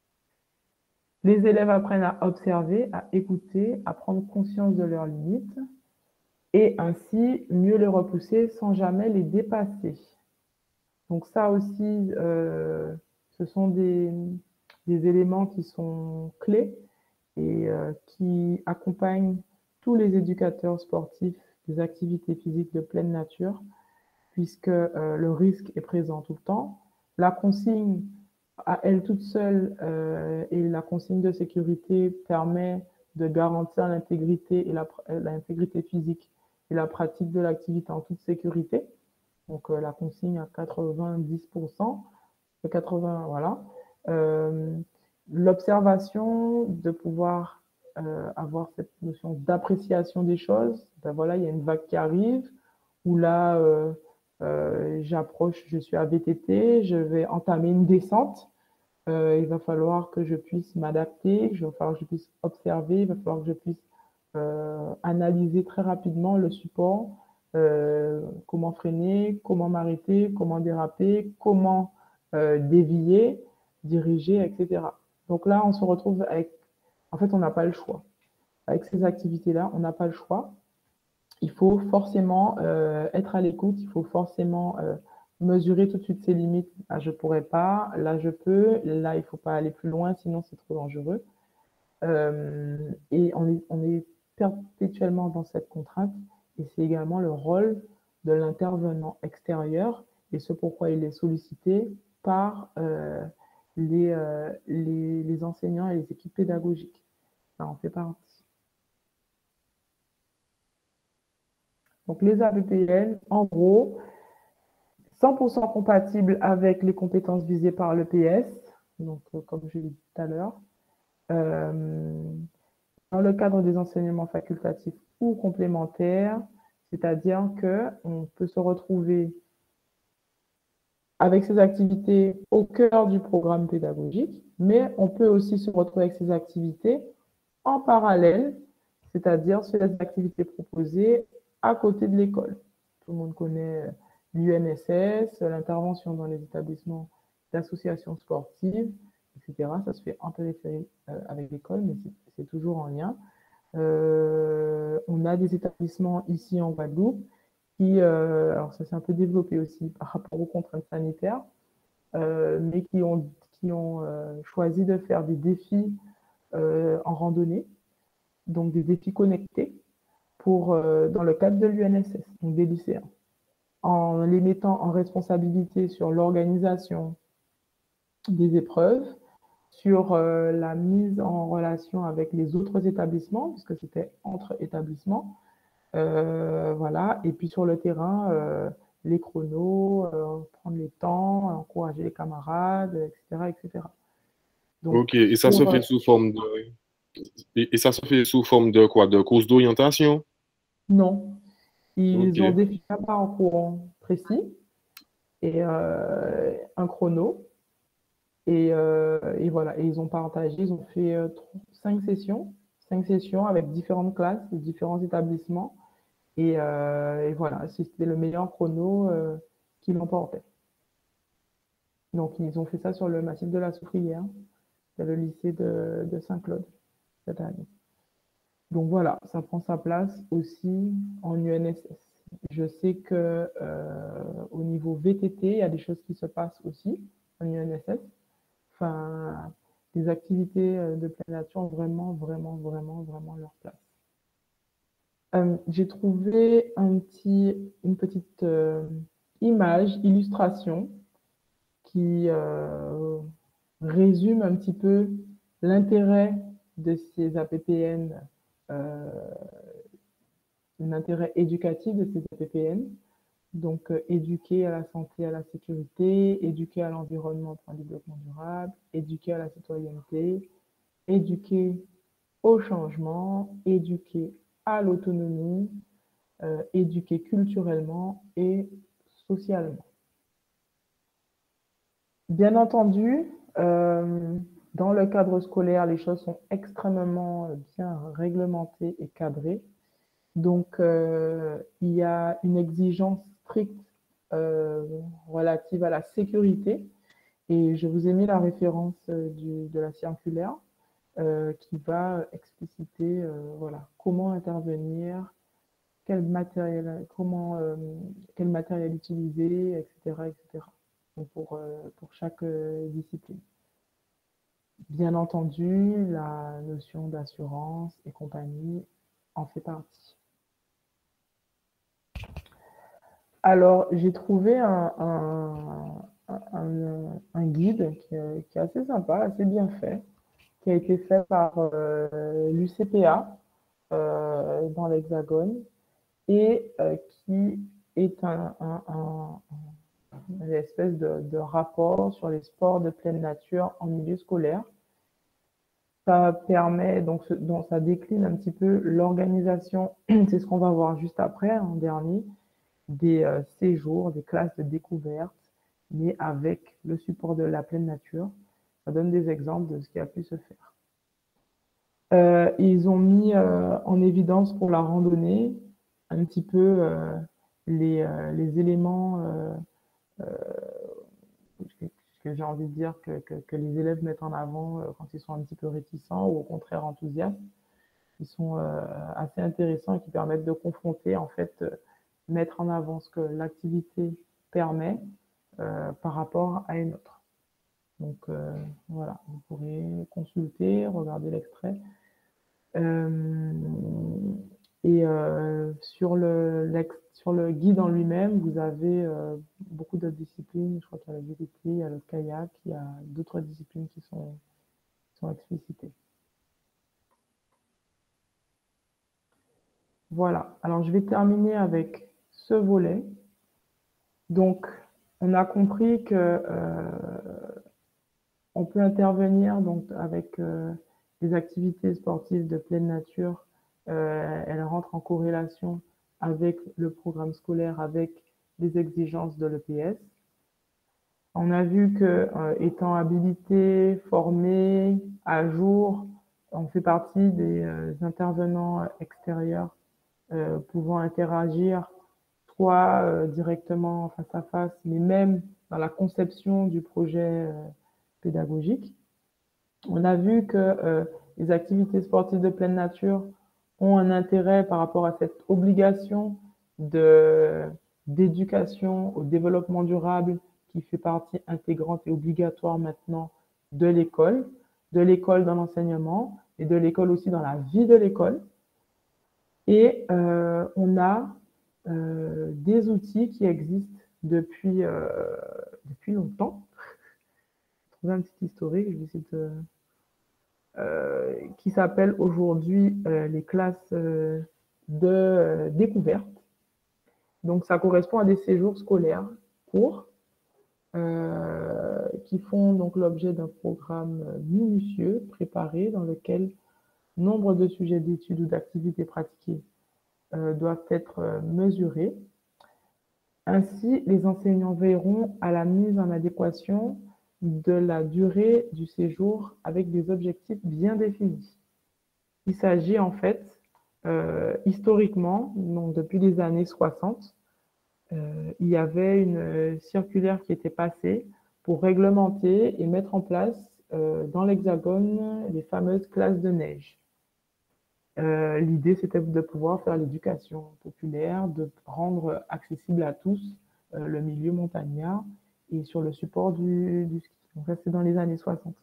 Les élèves apprennent à observer, à écouter, à prendre conscience de leurs limites et ainsi mieux les repousser sans jamais les dépasser. Donc ça aussi, euh, ce sont des, des éléments qui sont clés et euh, qui accompagnent tous les éducateurs sportifs des activités physiques de pleine nature, puisque euh, le risque est présent tout le temps. La consigne à elle toute seule euh, et la consigne de sécurité permet de garantir l'intégrité et la, l'intégrité physique et la pratique de l'activité en toute sécurité. Donc, euh, la consigne à quatre-vingt-dix pour cent, quatre-vingts, voilà. Euh, L'observation, de pouvoir euh, avoir cette notion d'appréciation des choses. Ben voilà, il y a une vague qui arrive, où là, euh, euh, j'approche, je suis à V T T, je vais entamer une descente. Euh, il va falloir que je puisse m'adapter, il va falloir que je puisse observer, il va falloir que je puisse euh, analyser très rapidement le support. Euh, comment freiner, comment m'arrêter, comment déraper, comment euh, dévier, diriger, et cetera. Donc là, on se retrouve avec... En fait, on n'a pas le choix. Avec ces activités-là, on n'a pas le choix. Il faut forcément euh, être à l'écoute, il faut forcément euh, mesurer tout de suite ses limites. Là, je ne pourrais pas, là, je peux, là, il ne faut pas aller plus loin, sinon c'est trop dangereux. Euh, et on est, on est perpétuellement dans cette contrainte. Et c'est également le rôle de l'intervenant extérieur et ce pourquoi il est sollicité par euh, les, euh, les, les enseignants et les équipes pédagogiques. Ça en fait partie. Donc les A P P N, en gros, cent pour cent compatibles avec les compétences visées par l'E P S, donc euh, comme je l'ai dit tout à l'heure. Euh, dans le cadre des enseignements facultatifs ou complémentaires, c'est-à-dire qu'on peut se retrouver avec ces activités au cœur du programme pédagogique, mais on peut aussi se retrouver avec ces activités en parallèle, c'est-à-dire sur les activités proposées à côté de l'école. Tout le monde connaît l'U N S S, l'intervention dans les établissements d'associations sportives, et cetera. Ça se fait en périphérie euh, avec l'école, mais c'est toujours en lien. Euh, on a des établissements ici en Guadeloupe qui, euh, alors ça s'est un peu développé aussi par rapport aux contraintes sanitaires, euh, mais qui ont, qui ont euh, choisi de faire des défis euh, en randonnée, donc des défis connectés pour, euh, dans le cadre de l'U N S S, donc des lycéens, en les mettant en responsabilité sur l'organisation des épreuves, sur euh, la mise en relation avec les autres établissements, puisque c'était entre établissements, euh, voilà, et puis sur le terrain, euh, les chronos, euh, prendre les temps, encourager les camarades, et cetera, et cetera. Donc, Ok, et ça se sur, fait sous forme de... Et, et ça se fait sous forme de quoi? De course d'orientation? non, ils ont Ok. défini un parcours précis et euh, un chrono. Et, euh, et voilà, et ils ont partagé, ils ont fait euh, cinq sessions, cinq sessions avec différentes classes, différents établissements. Et, euh, et voilà, c'était le meilleur chrono euh, qui l'emportait. Donc, ils ont fait ça sur le massif de la Soufrière, c'est le lycée de, de Saint-Claude cette année. Donc voilà, ça prend sa place aussi en U N S S. Je sais que euh, au niveau V T T, il y a des choses qui se passent aussi en U N S S. Enfin, les activités de pleine nature ont vraiment, vraiment, vraiment, vraiment leur place. Euh, j'ai trouvé un petit, une petite euh, image, illustration, qui euh, résume un petit peu l'intérêt de ces A P P N, euh, l'intérêt éducatif de ces A P P N. Donc, euh, éduquer à la santé, à la sécurité, éduquer à l'environnement pour un développement durable, éduquer à la citoyenneté, éduquer au changement, éduquer à l'autonomie, euh, éduquer culturellement et socialement. Bien entendu, euh, dans le cadre scolaire, les choses sont extrêmement bien réglementées et cadrées. Donc, euh, il y a une exigence stricte euh, relative à la sécurité. Et je vous ai mis la référence euh, du, de la circulaire euh, qui va expliciter euh, voilà, comment intervenir, quel matériel, comment, euh, quel matériel utiliser, et cetera, et cetera. Donc pour, euh, pour chaque euh, discipline. Bien entendu, la notion d'assurance et compagnie en fait partie. Alors, j'ai trouvé un, un, un, un guide qui est, qui est assez sympa, assez bien fait, qui a été fait par euh, l'U C P A euh, dans l'Hexagone et euh, qui est un, un, un, une espèce de, de rapport sur les sports de pleine nature en milieu scolaire. Ça permet, donc, donc ça décline un petit peu l'organisation, c'est ce qu'on va voir juste après, en dernier, des euh, séjours, des classes de découverte, mais avec le support de la pleine nature. Ça donne des exemples de ce qui a pu se faire. Euh, ils ont mis euh, en évidence pour la randonnée un petit peu euh, les, euh, les éléments euh, euh, que j'ai envie de dire que, que, que, les élèves mettent en avant euh, quand ils sont un petit peu réticents ou au contraire enthousiastes, qui sont euh, assez intéressants et qui permettent de confronter, en fait, euh, mettre en avant ce que l'activité permet euh, par rapport à une autre. Donc euh, voilà, vous pourrez consulter, regarder l'extrait. Euh, et euh, sur, le, sur le guide en lui-même, vous avez euh, beaucoup d'autres disciplines. Je crois qu'il y a le V T T, il y a le kayak, il y a d'autres disciplines qui sont, qui sont explicitées. Voilà, alors je vais terminer avec ce volet. Donc, on a compris que euh, on peut intervenir donc, avec euh, les activités sportives de pleine nature. Euh, elles rentrent en corrélation avec le programme scolaire, avec les exigences de l'E P S. On a vu que, euh, étant habilité, formé, à jour, on fait partie des euh, intervenants extérieurs euh, pouvant interagir soit euh, directement face à face, mais même dans la conception du projet euh, pédagogique. On a vu que euh, les activités sportives de pleine nature ont un intérêt par rapport à cette obligation de, d'éducation au développement durable qui fait partie intégrante et obligatoire maintenant de l'école, de l'école dans l'enseignement et de l'école aussi dans la vie de l'école. Et euh, on a euh, des outils qui existent depuis, euh, depuis longtemps. Je vais trouver un petit historique, je vais essayer de... Euh, qui s'appellent aujourd'hui euh, les classes euh, de euh, découverte. Donc, ça correspond à des séjours scolaires courts euh, qui font donc l'objet d'un programme minutieux, préparé, dans lequel nombre de sujets d'études ou d'activités pratiquées euh, doivent être euh, mesurés. Ainsi, les enseignants veilleront à la mise en adéquation de la durée du séjour avec des objectifs bien définis. Il s'agit en fait, euh, historiquement, donc depuis les années soixante, euh, il y avait une circulaire qui était passée pour réglementer et mettre en place euh, dans l'Hexagone les fameuses classes de neige. Euh, L'idée, c'était de pouvoir faire l'éducation populaire, de rendre accessible à tous euh, le milieu montagnard et sur le support du, du ski. Donc ça, c'est dans les années soixante.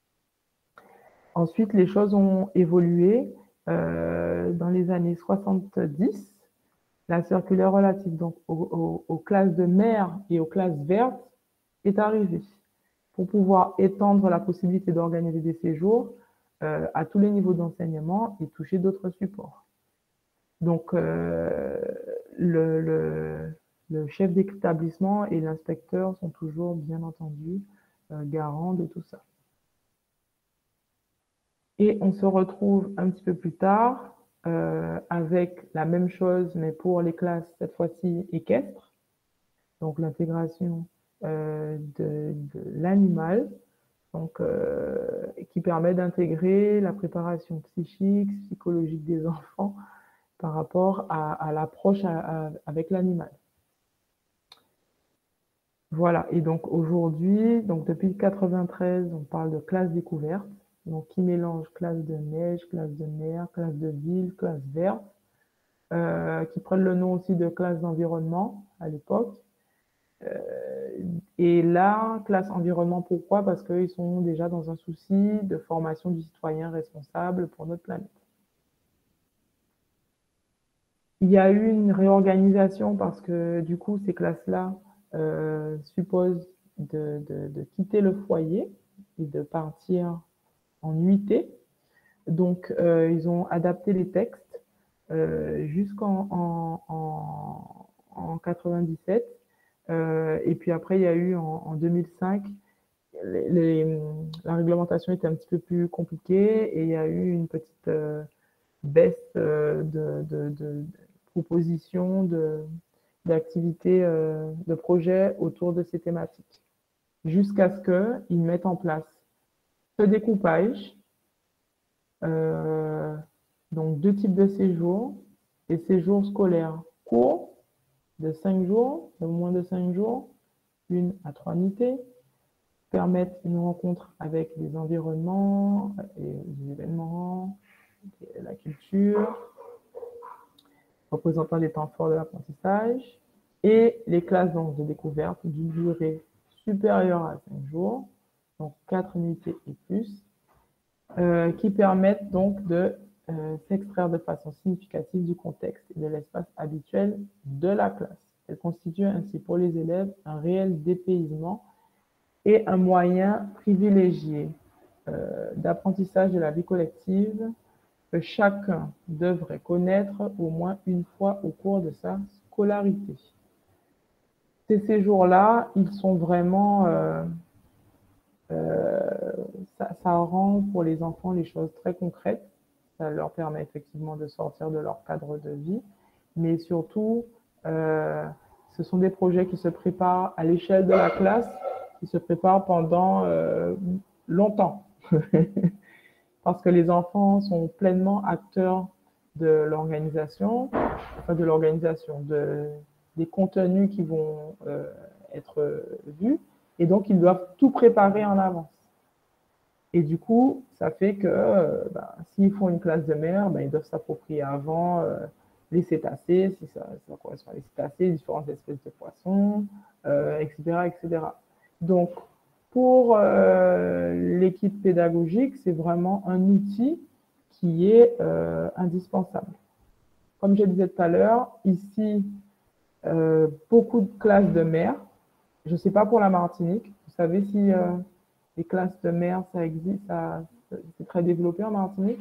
Ensuite, les choses ont évolué. Euh, dans les années soixante-dix, la circulaire relative donc, aux, aux, aux classes de mer et aux classes vertes est arrivée pour pouvoir étendre la possibilité d'organiser des séjours euh, à tous les niveaux d'enseignement et toucher d'autres supports. Donc, euh, le, le, le chef d'établissement et l'inspecteur sont toujours, bien entendu, euh, garants de tout ça. Et on se retrouve un petit peu plus tard euh, avec la même chose, mais pour les classes, cette fois-ci, équestres. Donc, l'intégration euh, de, de l'animal, donc euh, qui permet d'intégrer la préparation psychique, psychologique des enfants par rapport à, à l'approche avec l'animal. Voilà, et donc aujourd'hui, donc depuis quatre-vingt-treize, on parle de classe découverte, donc qui mélange classe de neige, classe de mer, classe de ville, classe verte, euh, qui prennent le nom aussi de classe d'environnement à l'époque. Euh, et là, classe environnement, pourquoi? Parce qu'ils sont déjà dans un souci de formation du citoyen responsable pour notre planète. Il y a eu une réorganisation parce que du coup, ces classes-là euh, supposent de, de, de quitter le foyer et de partir en nuitée. Donc, euh, ils ont adapté les textes euh, jusqu'en en, en, en quatre-vingt-dix-sept. Euh, et puis après, il y a eu en, en deux mille cinq, les, les, la réglementation était un petit peu plus compliquée et il y a eu une petite euh, baisse euh, de, de, de propositions d'activités, euh, de projets autour de ces thématiques, jusqu'à ce qu'ils mettent en place ce découpage, euh, donc deux types de séjours, et séjours scolaires courts, de cinq jours, de moins de cinq jours, une à trois nuitées, permettent une rencontre avec les environnements, et les événements, et la culture, représentant les temps forts de l'apprentissage, et les classes donc, de découverte d'une durée supérieure à cinq jours, donc quatre nuitées et plus, euh, qui permettent donc de euh, s'extraire de façon significative du contexte et de l'espace habituel de la classe. Elle constitue ainsi pour les élèves un réel dépaysement et un moyen privilégié euh, d'apprentissage de la vie collective que chacun devrait connaître au moins une fois au cours de sa scolarité. Ces séjours-là, ils sont vraiment... Euh, euh, ça, ça rend pour les enfants les choses très concrètes. Ça leur permet effectivement de sortir de leur cadre de vie. Mais surtout, euh, ce sont des projets qui se préparent à l'échelle de la classe, qui se préparent pendant euh, longtemps. parce que les enfants sont pleinement acteurs de l'organisation, enfin de l'organisation, de, des contenus qui vont euh, être euh, vus, et donc ils doivent tout préparer en avance. Et du coup, ça fait que euh, bah, s'ils font une classe de mer, bah, ils doivent s'approprier avant euh, les cétacés, si ça, ça correspond à les cétacés, les différentes espèces de poissons, euh, et cetera, et cetera. Donc, pour euh, l'équipe pédagogique, c'est vraiment un outil qui est euh, indispensable. Comme je disais tout à l'heure, ici, euh, beaucoup de classes de mer. Je ne sais pas pour la Martinique. Vous savez si euh, les classes de mer, ça existe, ça, c'est très développé en Martinique?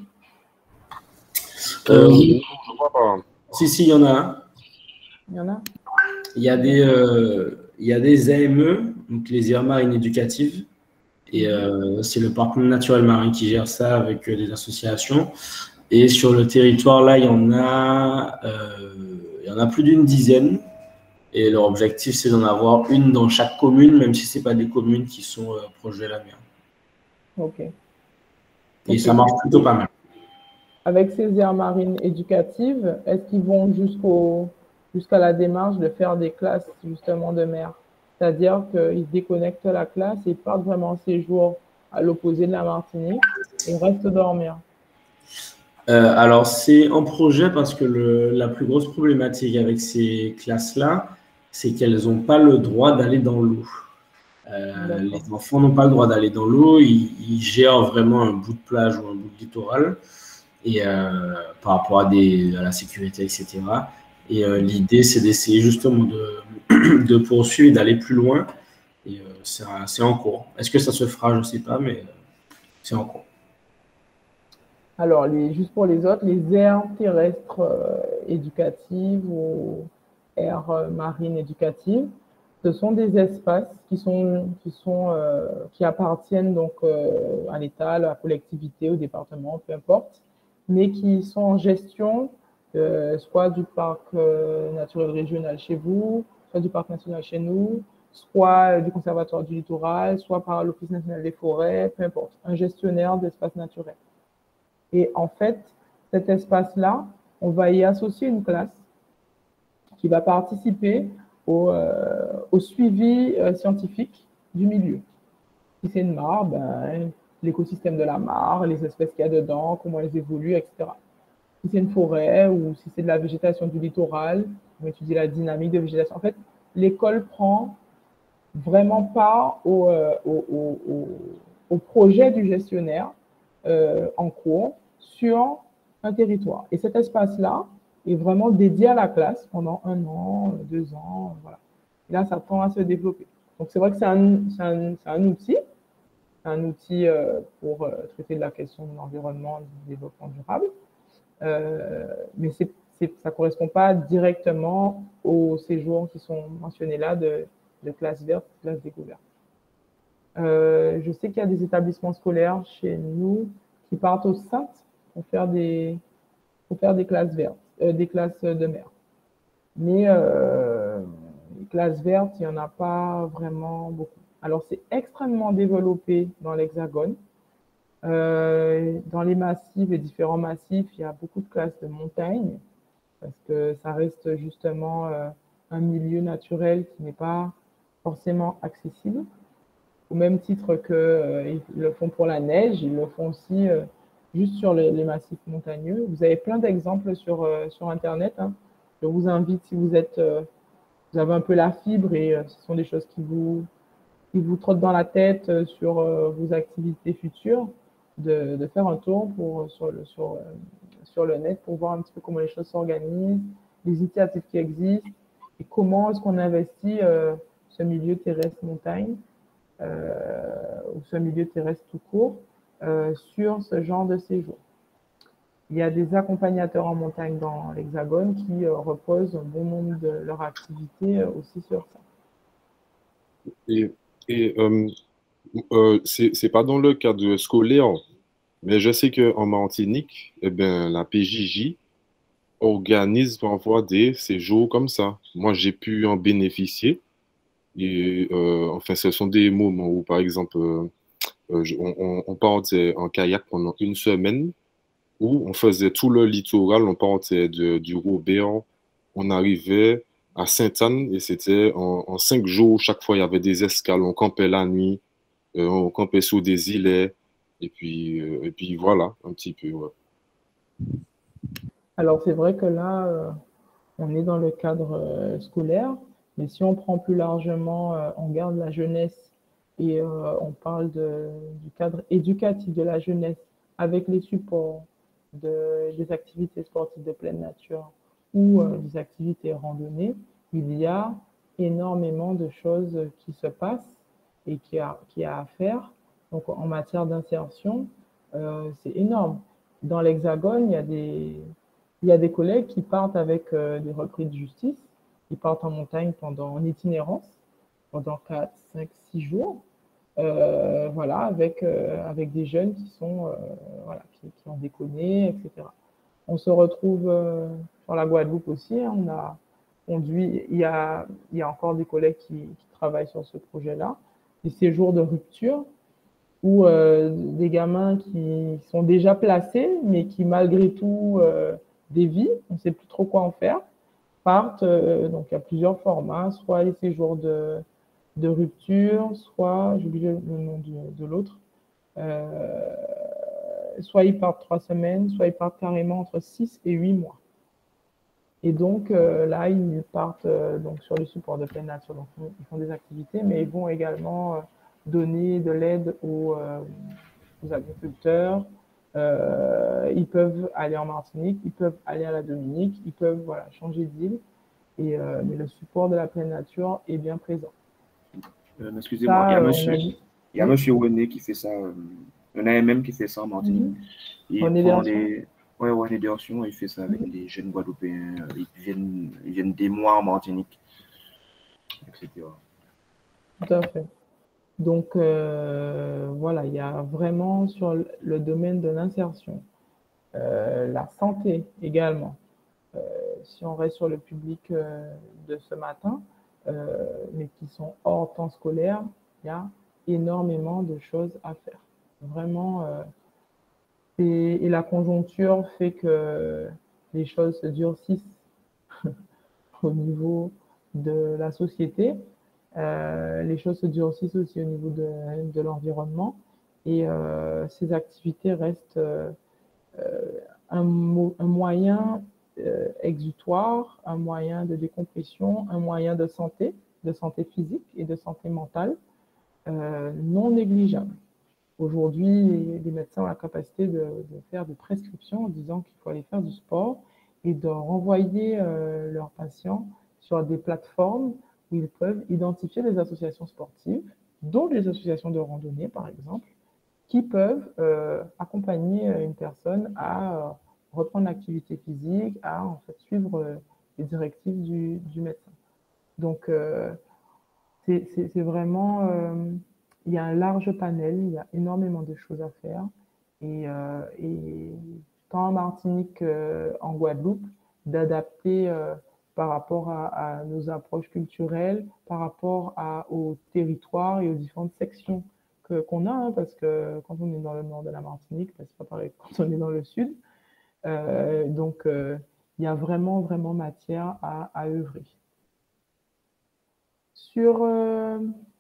Euh, Oui, je crois pas. si, si, il y en a. Il y en a? Il y a des, euh, il y a des A M E, donc les aires marines éducatives. Et euh, c'est le parc naturel marin qui gère ça avec euh, des associations. Et sur le territoire, là, il y en a, euh, il y en a plus d'une dizaine. Et leur objectif, c'est d'en avoir une dans chaque commune, même si ce n'est pas des communes qui sont euh, proches de la mer. Ok. Et Ok. ça marche plutôt pas mal. Avec ces aires marines éducatives, est-ce qu'ils vont jusqu'au, jusqu'à la démarche de faire des classes justement de mer? C'est-à-dire qu'ils déconnectent la classe et partent vraiment en séjour à l'opposé de la Martinique et restent dormir. Euh, alors, c'est en projet parce que le, la plus grosse problématique avec ces classes-là, c'est qu'elles n'ont pas le droit d'aller dans l'eau. Euh, les enfants n'ont pas le droit d'aller dans l'eau, ils, ils gèrent vraiment un bout de plage ou un bout de littoral et, euh, par rapport à, des, à la sécurité, et cetera. Et euh, l'idée, c'est d'essayer justement de, de poursuivre et d'aller plus loin. Et euh, c'est en cours. Est-ce que ça se fera? Je ne sais pas, mais euh, c'est en cours. Alors, les, juste pour les autres, les aires terrestres euh, éducatives ou aires euh, marines éducatives, ce sont des espaces qui, sont, qui, sont, euh, qui appartiennent donc euh, à l'État, à la collectivité, au département, peu importe, mais qui sont en gestion euh, soit du parc euh, naturel régional chez vous, soit du parc national chez nous, soit euh, du conservatoire du littoral, soit par l'Office national des forêts, peu importe, un gestionnaire d'espaces naturels. Et en fait, cet espace-là, on va y associer une classe qui va participer au, euh, au suivi euh, scientifique du milieu. Si c'est une mare, ben, l'écosystème de la mare, les espèces qu'il y a dedans, comment elles évoluent, et cetera. Si c'est une forêt ou si c'est de la végétation du littoral, on va étudier la dynamique de végétation. En fait, l'école prend vraiment part au, euh, au, au, au, au projet du gestionnaire euh, en cours sur un territoire. Et cet espace-là est vraiment dédié à la classe pendant un an, deux ans, voilà. Et là, ça tend à se développer. Donc, c'est vrai que c'est un, un, un outil, un outil euh, pour euh, traiter de la question de l'environnement, du développement durable, euh, mais c'est, c'est, ça ne correspond pas directement aux séjours qui sont mentionnés là de, de classe verte, classe découverte. Euh, je sais qu'il y a des établissements scolaires chez nous qui partent aux Saintes pour faire des, pour faire des classes vertes, euh, des classes de mer. Mais euh, les classes vertes, il n'y en a pas vraiment beaucoup. Alors, c'est extrêmement développé dans l'Hexagone. Euh, dans les massifs, les différents massifs, il y a beaucoup de classes de montagne parce que ça reste justement euh, un milieu naturel qui n'est pas forcément accessible. Au même titre qu'ils euh, le font pour la neige, ils le font aussi euh, juste sur les, les massifs montagneux. Vous avez plein d'exemples sur, euh, sur Internet. Hein. Je vous invite, si vous êtes, euh, vous avez un peu la fibre et euh, ce sont des choses qui vous, qui vous trottent dans la tête euh, sur euh, vos activités futures, de, de faire un tour pour, sur, le, sur, euh, sur le net pour voir un petit peu comment les choses s'organisent, les initiatives qui existent et comment est-ce qu'on investit euh, ce milieu terrestre-montagne. Euh, ou ce milieu terrestre tout court, euh, sur ce genre de séjour. Il y a des accompagnateurs en montagne dans l'Hexagone qui euh, reposent un bon nombre de leur activité euh, aussi sur ça. Et, et euh, euh, c'est c'est pas dans le cadre scolaire, mais je sais qu'en Martinique, eh ben, la P J J organise parfois des séjours comme ça. Moi, j'ai pu en bénéficier. Et euh, enfin, ce sont des moments où, par exemple, euh, euh, je- on, on- on partait en kayak pendant une semaine où on faisait tout le littoral, on partait de- du Robert, on arrivait à Sainte-Anne et c'était en, en cinq jours, chaque fois il y avait des escales, on campait la nuit, euh, on campait sous des îlets, et puis, euh, et puis voilà, un petit peu, ouais. Alors, c'est vrai que là, euh, on est dans le cadre euh, scolaire, mais si on prend plus largement, euh, on garde la jeunesse et euh, on parle de- du cadre éducatif de la jeunesse avec les supports de, des activités sportives de pleine nature ou euh, des activités randonnées, il y a énormément de choses qui se passent et qui a, qui a à faire. Donc, en matière d'insertion, euh, c'est énorme. Dans l'Hexagone, il y a des, il y a des collègues qui partent avec euh, des repris de justice, qui partent en montagne pendant en itinérance, pendant quatre, cinq, six jours, euh, voilà, avec, euh, avec des jeunes qui sont, euh, voilà, qui, qui ont déconné, et cetera. On se retrouve euh, sur la Guadeloupe aussi, hein, on a conduit, il y a, il y a encore des collègues qui, qui travaillent sur ce projet-là, des séjours de rupture, ou euh, des gamins qui sont déjà placés, mais qui malgré tout euh, dévient, on ne sait plus trop quoi en faire, partent, euh, donc il y a plusieurs formats, soit les séjours de, de rupture, soit, j'ai oublié le nom de, de l'autre, euh, soit ils partent trois semaines, soit ils partent carrément entre six et huit mois. Et donc euh, là, ils partent euh, donc sur les supports de pleine nature, donc ils font des activités, mais ils vont également euh, donner de l'aide aux, euh, aux agriculteurs. Euh, ils peuvent aller en Martinique, ils peuvent aller à la Dominique, ils peuvent voilà, changer d'île, et, euh, mais le support de la pleine nature est bien présent. Euh, excusez-moi, il y Ça, a euh, on monsieur, a dit. il y a Oui. monsieur René qui fait ça, euh, un A M M qui fait ça en Martinique. Mhm. Il René prend Derson. des, ouais, René Derson, il fait ça avec des jeunes Guadeloupéens, euh, ils viennent, ils viennent des mois en Martinique, et cetera. Tout à fait. Donc, euh, voilà, il y a vraiment sur le domaine de l'insertion, euh, la santé également. Euh, si on reste sur le public euh, de ce matin, euh, mais qui sont hors temps scolaire, il y a énormément de choses à faire. Vraiment, euh, et, et la conjoncture fait que les choses se durcissent au niveau de la société. Euh, les choses se durcissent aussi au niveau de, de l'environnement et euh, ces activités restent euh, un, mo un moyen euh, exutoire, un moyen de décompression, un moyen de santé, de santé physique et de santé mentale euh, non négligeable. Aujourd'hui, les médecins ont la capacité de, de faire des prescriptions en disant qu'il faut aller faire du sport et de renvoyer euh, leurs patients sur des plateformes où ils peuvent identifier des associations sportives, dont des associations de randonnée, par exemple, qui peuvent euh, accompagner une personne à euh, reprendre l'activité physique, à en fait suivre euh, les directives du, du médecin. Donc, euh, c'est vraiment, euh, il y a un large panel, il y a énormément de choses à faire. Et, euh, et tant en Martinique qu'en Guadeloupe, d'adapter euh, par rapport à, à, nos approches culturelles, par rapport à, au territoire et aux différentes sections qu'on a, hein, parce que quand on est dans le nord de la Martinique, c'est pas pareil quand on est dans le sud. Euh, donc, euh, il y a vraiment, vraiment matière à, à œuvrer. Sur, euh,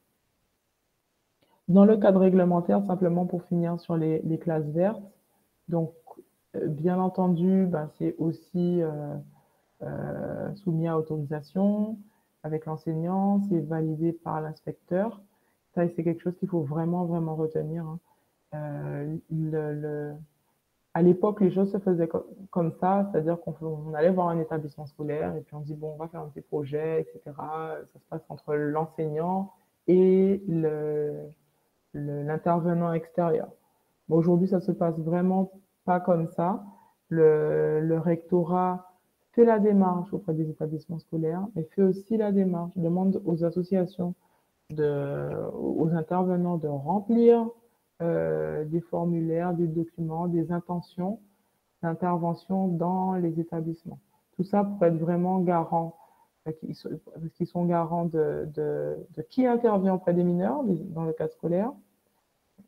dans le cadre réglementaire, simplement pour finir sur les, les classes vertes, donc euh, bien entendu, ben, c'est aussi euh, euh, soumis à autorisation avec l'enseignant, c'est validé par l'inspecteur. Ça, c'est quelque chose qu'il faut vraiment, vraiment retenir. Hein. Euh, le, le... À l'époque, les choses se faisaient comme, comme ça, c'est-à-dire qu'on allait voir un établissement scolaire et puis on dit, bon, on va faire un petit projet, et cetera. Ça se passe entre l'enseignant et le, l'intervenant extérieur. Aujourd'hui, ça ne se passe vraiment pas comme ça. Le, le rectorat fait la démarche auprès des établissements scolaires, mais fait aussi la démarche, demande aux associations, de, aux intervenants de remplir euh, des formulaires, des documents, des intentions d'intervention dans les établissements. Tout ça pour être vraiment garant, parce qu'ils sont garants de, de, de qui intervient auprès des mineurs dans le cas scolaire,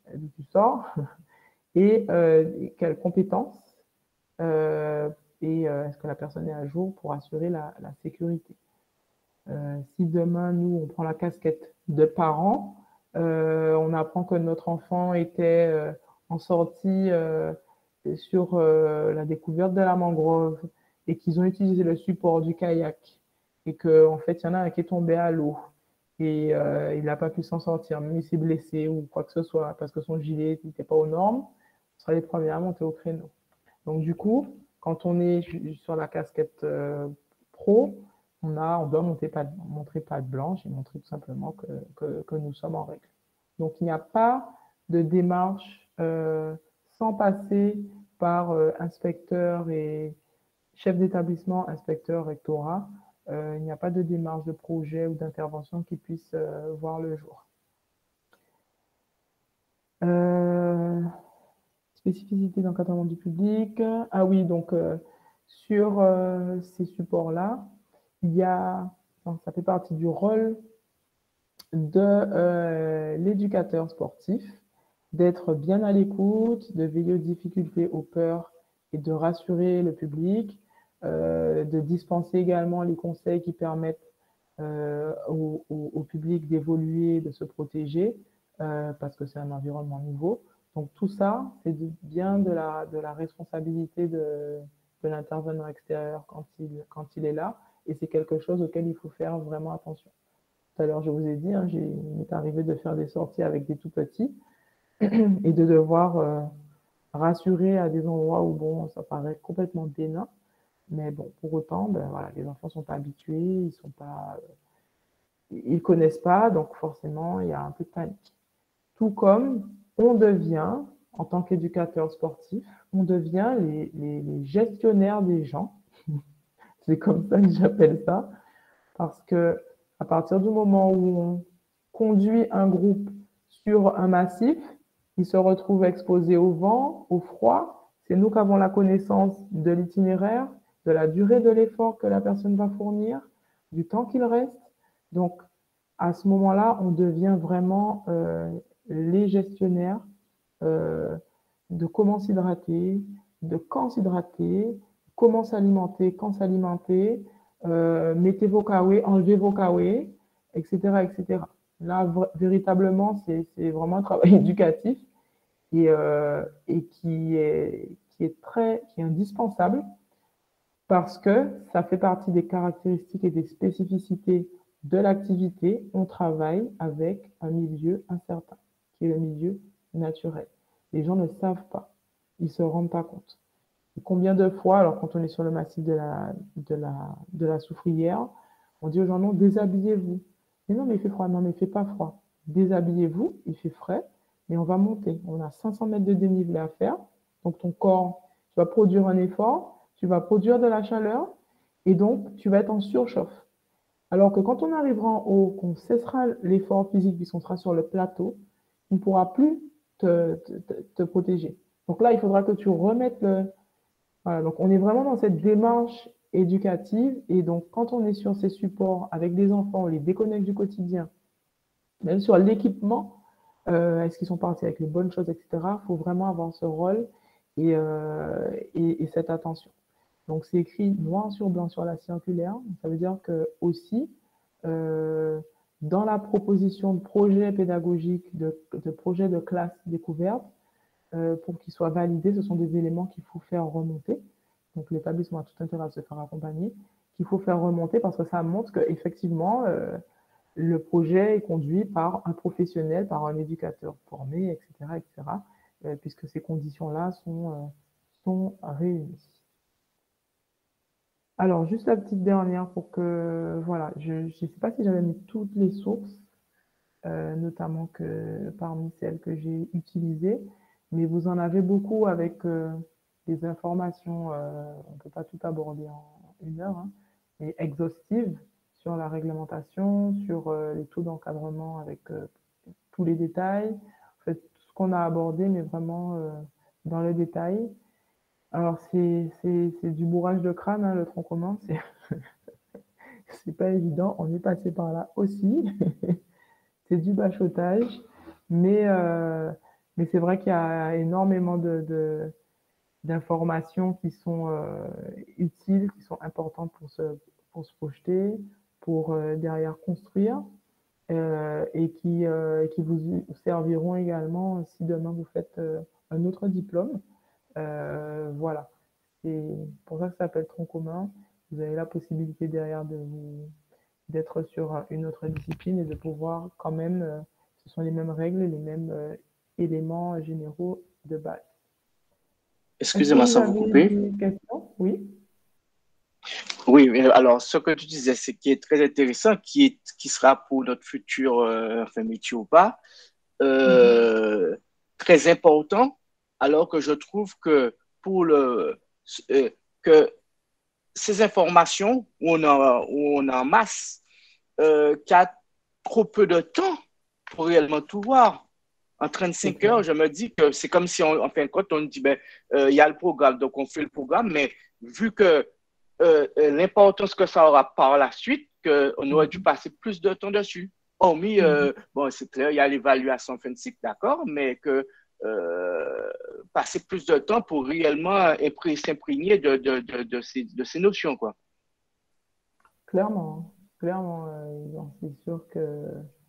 d'où tu sors et euh, quelles compétences euh, et euh, est-ce que la personne est à jour pour assurer la, la sécurité. Euh, si demain, nous, on prend la casquette de parents, euh, on apprend que notre enfant était euh, en sortie euh, sur euh, la découverte de la mangrove et qu'ils ont utilisé le support du kayak et qu'en en fait, il y en a un qui est tombé à l'eau et euh, il n'a pas pu s'en sortir, même il s'est blessé ou quoi que ce soit parce que son gilet n'était pas aux normes, on sera les premiers à monter au créneau. Donc du coup, quand on est sur la casquette euh, pro, on, a, on doit monter pas, montrer patte blanche et montrer tout simplement que, que, que nous sommes en règle. Donc il n'y a pas de démarche euh, sans passer par euh, inspecteur et chef d'établissement, inspecteur, rectorat. Euh, il n'y a pas de démarche de projet ou d'intervention qui puisse euh, voir le jour. Euh, spécificité d'encadrement du public. Ah oui, donc euh, sur euh, ces supports-là, il y a, donc, ça fait partie du rôle de euh, l'éducateur sportif, d'être bien à l'écoute, de veiller aux difficultés, aux peurs et de rassurer le public, euh, de dispenser également les conseils qui permettent euh, au, au, au public d'évoluer, de se protéger, euh, parce que c'est un environnement nouveau. Donc tout ça, c'est bien de la, de la responsabilité de, de l'intervenant extérieur quand il, quand il est là, et c'est quelque chose auquel il faut faire vraiment attention. Tout à l'heure, je vous ai dit, hein, il m'est arrivé de faire des sorties avec des tout petits et de devoir euh, rassurer à des endroits où bon, ça paraît complètement bénin, mais bon, pour autant, ben, voilà, les enfants sont pas habitués, ils sont pas, euh, ils connaissent pas, donc forcément, il y a un peu de panique. Tout comme on devient, en tant qu'éducateur sportif, on devient les, les, les gestionnaires des gens. C'est comme ça que j'appelle ça, parce que à partir du moment où on conduit un groupe sur un massif, il se retrouve exposé au vent, au froid. C'est nous qui avons la connaissance de l'itinéraire, de la durée de l'effort que la personne va fournir, du temps qu'il reste. Donc, à ce moment-là, on devient vraiment euh, les gestionnaires euh, de comment s'hydrater, de quand s'hydrater, comment s'alimenter, quand s'alimenter, euh, mettez vos kawaii, enlevez vos kawaii, et cetera, et cetera. Là, véritablement, c'est vraiment un travail éducatif et, euh, et qui, est, qui est très, qui est indispensable parce que ça fait partie des caractéristiques et des spécificités de l'activité. On travaille avec un milieu incertain, qui est le milieu naturel. Les gens ne savent pas, ils ne se rendent pas compte. Et combien de fois, alors quand on est sur le massif de la, de la, de la Soufrière, on dit aux gens, non, déshabillez-vous. Mais non, mais il fait froid. Non, mais il ne fait pas froid. Déshabillez-vous, il fait frais, mais on va monter. On a cinq cents mètres de dénivelé à faire. Donc ton corps, tu vas produire un effort, tu vas produire de la chaleur, et donc tu vas être en surchauffe. Alors que quand on arrivera en haut, qu'on cessera l'effort physique puisqu'on sera sur le plateau, on ne pourra plus te, te, te protéger. Donc là, il faudra que tu remettes le... Voilà, donc on est vraiment dans cette démarche éducative et donc quand on est sur ces supports avec des enfants, on les déconnecte du quotidien, même sur l'équipement, euh, est-ce qu'ils sont partis avec les bonnes choses, et cetera. Il faut vraiment avoir ce rôle et, euh, et, et cette attention. Donc c'est écrit noir sur blanc sur la circulaire, ça veut dire que aussi, euh, dans la proposition de projet pédagogique, de, de projet de classe découverte, euh, pour qu'ils soient validés, ce sont des éléments qu'il faut faire remonter. Donc l'établissement a tout intérêt à se faire accompagner, qu'il faut faire remonter parce que ça montre qu'effectivement, euh, le projet est conduit par un professionnel, par un éducateur formé, et cetera, et cetera, euh, puisque ces conditions-là sont, euh, sont réunies. Alors, juste la petite dernière pour que, voilà, je ne sais pas si j'avais mis toutes les sources, euh, notamment que parmi celles que j'ai utilisées, mais vous en avez beaucoup avec euh, des informations, euh, on ne peut pas tout aborder en une heure, hein, mais exhaustives sur la réglementation, sur euh, les taux d'encadrement avec euh, tous les détails, en fait, tout ce qu'on a abordé, mais vraiment euh, dans le détail. Alors, c'est du bourrage de crâne, hein, le tronc commun, c'est pas évident, on est passé par là aussi. C'est du bachotage, mais, euh, Mais c'est vrai qu'il y a énormément de, de, d'informations qui sont euh, utiles, qui sont importantes pour se, pour se projeter, pour euh, derrière construire, euh, et qui, euh, qui vous serviront également si demain vous faites euh, un autre diplôme. Euh, voilà. C'est pour ça que ça s'appelle tronc commun. Vous avez la possibilité derrière de vous d'être sur une autre discipline et de pouvoir quand même, euh, ce sont les mêmes règles, les mêmes euh, éléments généraux de base. Est-ce que Excusez-moi vous sans vous avez couper. des questions? Oui. Oui, mais alors ce que tu disais, c'est qui est très intéressant, qui est, qui sera pour notre futur, euh, enfin métier ou pas, Mhm. euh, très important, alors que je trouve que pour le, euh, que ces informations où on a, où on a en masse, euh, qu'il y a trop peu de temps pour réellement tout voir. En C'est trente-cinq clair. heures, je me dis que c'est comme si, on, en fin de compte, on dit, ben, euh, il y a le programme, donc on fait le programme, mais vu que euh, l'importance que ça aura par la suite, qu'on aurait dû Mhm. passer plus de temps dessus. Hormis, Mhm. euh, bon, c'est clair, il y a l'évaluation fin de cycle, d'accord, mais que euh, passer plus de temps pour réellement s'imprégner de, de, de, de, ces, de ces notions, quoi. Clairement, clairement, euh, non, c'est sûr que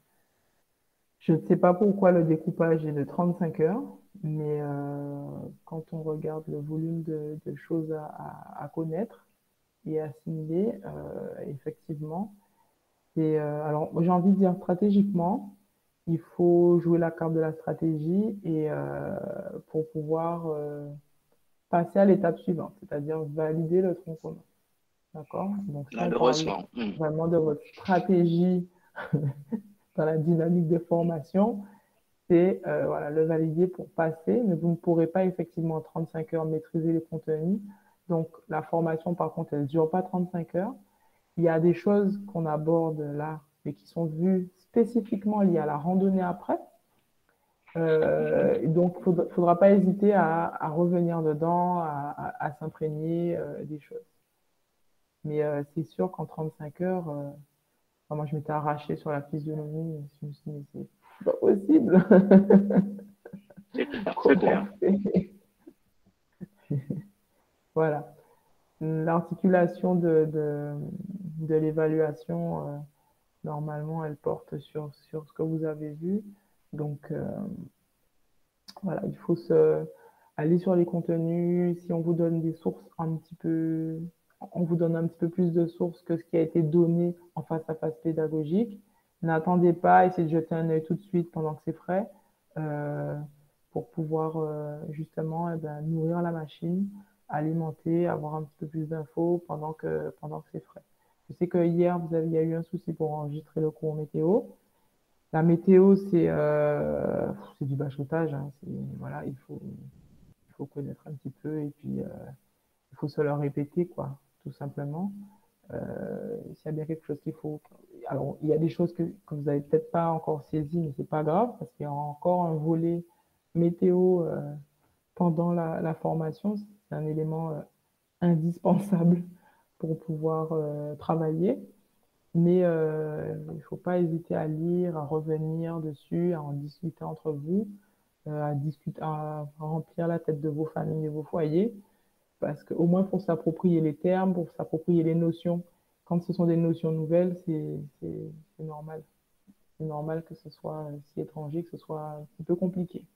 je ne sais pas pourquoi le découpage est de trente-cinq heures, mais euh, quand on regarde le volume de, de choses à, à- à connaître et à assimiler, euh, effectivement, c'est, euh, alors j'ai envie de dire stratégiquement, il faut jouer la carte de la stratégie et euh, pour pouvoir euh, passer à l'étape suivante, c'est-à-dire valider le tronc commun. D'accord? Donc, si on parle Malheureusement. Mm. vraiment de votre stratégie dans la dynamique de formation, c'est euh, voilà, le valider pour passer, mais vous ne pourrez pas effectivement en trente-cinq heures maîtriser les contenus. Donc, la formation, par contre, elle ne dure pas trente-cinq heures. Il y a des choses qu'on aborde là, mais qui sont vues spécifiquement liées à la randonnée après. Euh, donc, il ne faudra pas hésiter à, à, revenir dedans, à, à, à s'imprégner euh, des choses. Mais euh, c'est sûr qu'en trente-cinq heures, euh, enfin, moi je m'étais arrachée sur la physionomie, je me suis dit, mais c'est pas possible. C'est clair, c'est Comment clair. on fait? Voilà. L'articulation de, de, de l'évaluation, euh, normalement, elle porte sur, sur ce que vous avez vu. Donc, euh, voilà, il faut se, aller sur les contenus. Si on vous donne des sources un petit peu, on vous donne un petit peu plus de sources que ce qui a été donné en face à face pédagogique. N'attendez pas, essayez de jeter un œil tout de suite pendant que c'est frais, euh, pour pouvoir euh, justement eh ben, nourrir la machine, alimenter, avoir un petit peu plus d'infos pendant que, pendant que c'est frais. Je sais que hier, vous avez, il y a eu un souci pour enregistrer le cours météo. La météo, c'est euh, c'est du bachotage. Hein. Voilà, il faut, il faut connaître un petit peu et puis euh, il faut se le répéter, quoi, tout simplement. Euh, S'il y a bien quelque chose qu'il faut. Alors, il y a des choses que, que vous n'avez peut-être pas encore saisies, mais c'est pas grave parce qu'il y a encore un volet météo euh, pendant la, la formation. C'est un élément euh, indispensable pour pouvoir euh, travailler. Mais euh, il ne faut pas hésiter à lire, à revenir dessus, à en discuter entre vous, euh, à, discuter, à remplir la tête de vos familles et vos foyers, parce qu'au moins pour s'approprier les termes, pour s'approprier les notions, quand ce sont des notions nouvelles, c'est normal. C'est normal que ce soit si étranger, que ce soit un petit peu compliqué.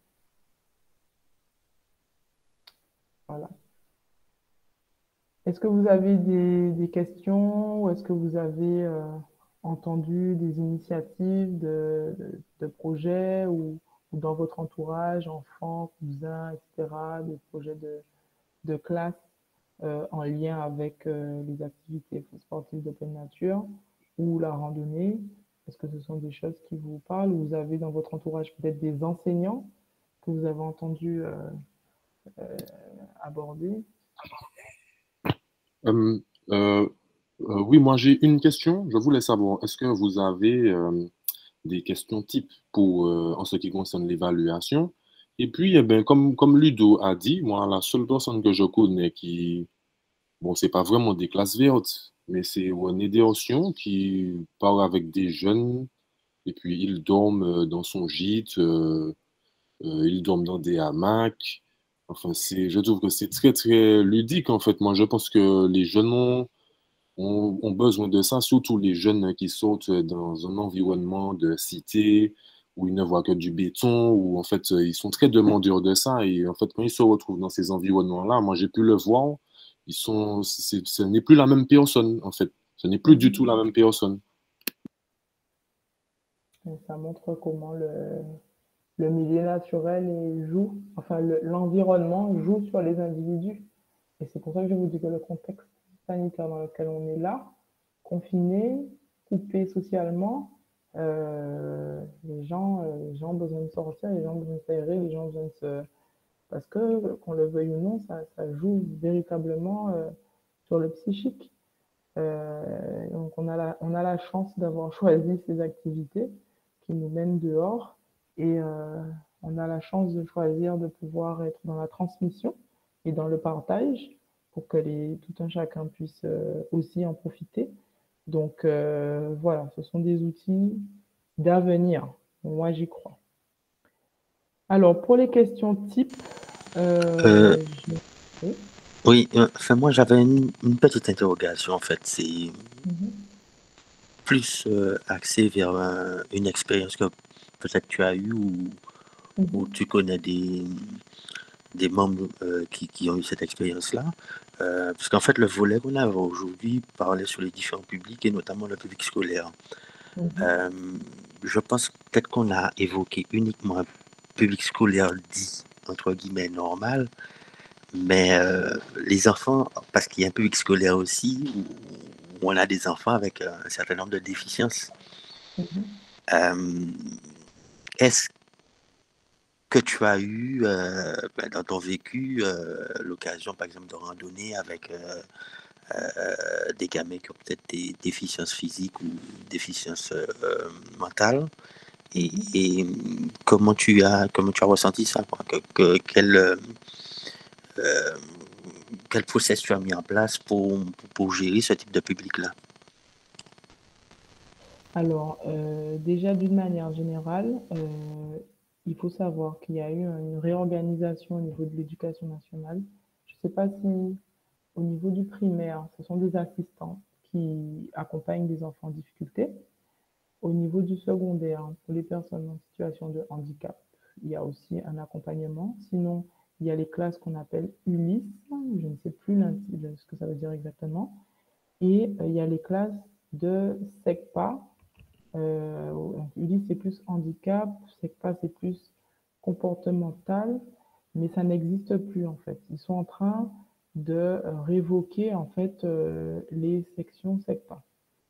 Voilà. Est-ce que vous avez des, des questions ou est-ce que vous avez euh, entendu des initiatives de, de, de projets ou, ou dans votre entourage, enfants, cousins, et cetera, des projets de, de classe euh, en lien avec euh, les activités sportives de pleine nature ou la randonnée? Est-ce que ce sont des choses qui vous parlent ou vous avez dans votre entourage peut-être des enseignants que vous avez entendu euh, euh, aborder? Euh, euh, euh, oui, moi j'ai une question. Je voulais savoir, est-ce que vous avez euh, des questions types pour, euh, en ce qui concerne l'évaluation? Et puis, eh ben, comme, comme Ludo a dit, moi, la seule personne que je connais qui, bon, c'est pas vraiment des classes vertes, mais c'est René Desociens qui parle avec des jeunes et puis ils dorment euh, dans son gîte. euh, euh, ils dorment dans des hamacs. Enfin, c'est, je trouve que c'est très, très ludique, en fait. Moi, je pense que les jeunes ont, ont, ont besoin de ça, surtout les jeunes qui sortent dans un environnement de cité où ils ne voient que du béton, où, en fait, ils sont très demandeurs de ça. Et, en fait, quand ils se retrouvent dans ces environnements-là, moi, j'ai pu le voir, ils sont, c'est- ce n'est plus la même personne, en fait. Ce n'est plus du tout la même personne. Et ça montre comment le, le milieu naturel et joue, enfin le- l'environnement joue sur les individus. Et c'est pour ça que je vous dis que le contexte sanitaire dans lequel on est là, confiné, coupé socialement, euh, les gens, euh, les gens ont besoin de sortir, les gens ont besoin de s'aérer, les gens ont besoin de se... Parce que, qu'on le veuille ou non, ça, ça joue véritablement euh, sur le psychique. Euh, donc on a la, on a la chance d'avoir choisi ces activités qui nous mènent dehors et euh, on a la chance de choisir de pouvoir être dans la transmission et dans le partage pour que les, tout un chacun puisse euh, aussi en profiter. Donc euh, voilà, ce sont des outils d'avenir. Moi, j'y crois. Alors, pour les questions types, Euh, euh, je... oui. oui, euh, enfin, moi j'avais une, une petite interrogation en fait. C'est Mhm. plus euh, axé vers un- une expérience que peut-être tu as eue ou, ou Mhm. tu connais des, des membres euh, qui, qui ont eu cette expérience-là. Euh, parce qu'en fait, le volet qu'on a aujourd'hui parlait sur les différents publics et notamment le public scolaire. Mhm. Euh, je pense peut-être qu'on a évoqué uniquement un public scolaire dit, entre guillemets, normal, mais euh, les enfants, parce qu'il y a un public scolaire aussi, où, où on a des enfants avec euh, un certain nombre de déficiences. Mhm. Euh, Est-ce que tu as eu, euh, ben, dans ton vécu, euh, l'occasion, par exemple, de randonner avec euh, euh, des gamins qui ont peut-être des déficiences physiques ou déficiences euh, mentales? Et, Mhm. et comment tu as, comment tu as ressenti ça, quoi? Que, que- quel, euh, euh, quel process tu as mis en place pour, pour gérer ce type de public-là? Alors, euh, déjà d'une manière générale, euh, il faut savoir qu'il y a eu une réorganisation au niveau de l'éducation nationale. Je ne sais pas si au niveau du primaire, ce sont des assistants qui accompagnent des enfants en difficulté. Au niveau du secondaire, pour les personnes en situation de handicap, il y a aussi un accompagnement. Sinon, il y a les classes qu'on appelle ULIS, je ne sais plus ce que ça veut dire exactement. Et euh, il y a les classes de SECPA. Euh, ULIS, c'est plus handicap, SECPA, c'est plus comportemental, mais ça n'existe plus en fait. Ils sont en train de euh, révoquer en fait euh, les sections SECPA.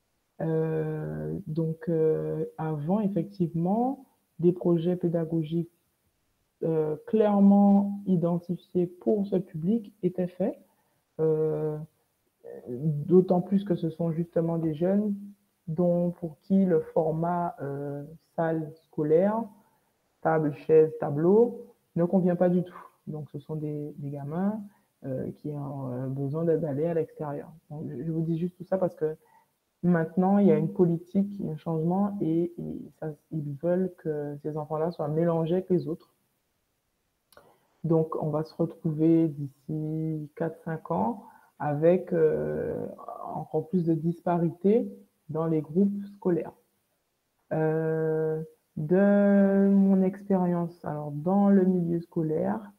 Euh, donc, euh, avant, effectivement, des projets pédagogiques euh, clairement identifiés pour ce public étaient faits, euh, d'autant plus que ce sont justement des jeunes dont pour qui le format euh, salle scolaire, table, chaise, tableau ne convient pas du tout. Donc, ce sont des, des gamins euh, qui ont euh, besoin d'aller à l'extérieur. Donc, je vous dis juste tout ça parce que maintenant, il y a une politique, un changement et, et ça, ils veulent que ces enfants-là soient mélangés avec les autres. Donc, on va se retrouver d'ici quatre cinq ans avec euh, encore plus de disparités dans les groupes scolaires. Euh, de mon expérience, alors dans le milieu scolaire,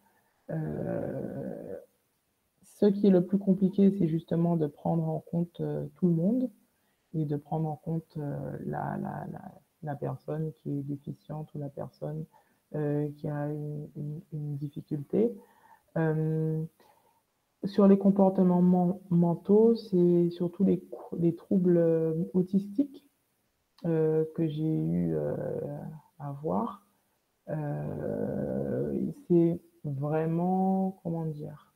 euh, ce qui est le plus compliqué, c'est justement de prendre en compte euh, tout le monde et de prendre en compte euh, la, la, la, la personne qui est déficiente ou la personne euh, qui a une, une, une difficulté. Euh, sur les comportements men- mentaux, c'est surtout les, les troubles euh, autistiques euh, que j'ai eu euh, à voir. Euh, c'est vraiment, comment dire,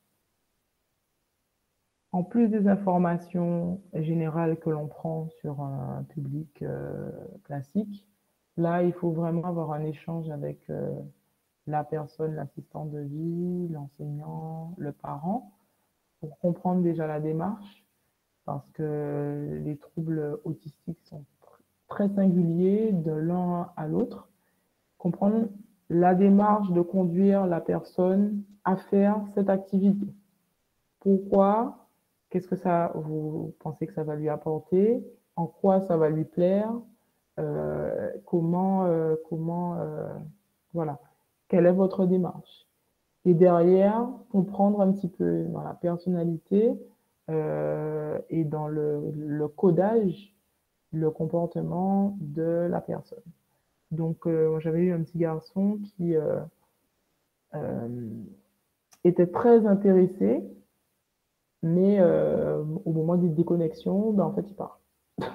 en plus des informations générales que l'on prend sur un public euh, classique, là, il faut vraiment avoir un échange avec euh, la personne, l'assistant de vie, l'enseignant, le parent, pour comprendre déjà la démarche, parce que les troubles autistiques sont très singuliers de l'un à l'autre. Comprendre la démarche de conduire la personne à faire cette activité. Pourquoi? Qu'est-ce que ça, vous pensez que ça va lui apporter? En quoi ça va lui plaire? euh, Comment, euh, comment euh, voilà, quelle est votre démarche? Et derrière, comprendre un petit peu dans la personnalité euh, et dans le, le codage, le comportement de la personne. Donc, euh, j'avais eu un petit garçon qui euh, euh, était très intéressé, mais euh, au moment des déconnexions, ben, en fait, il part.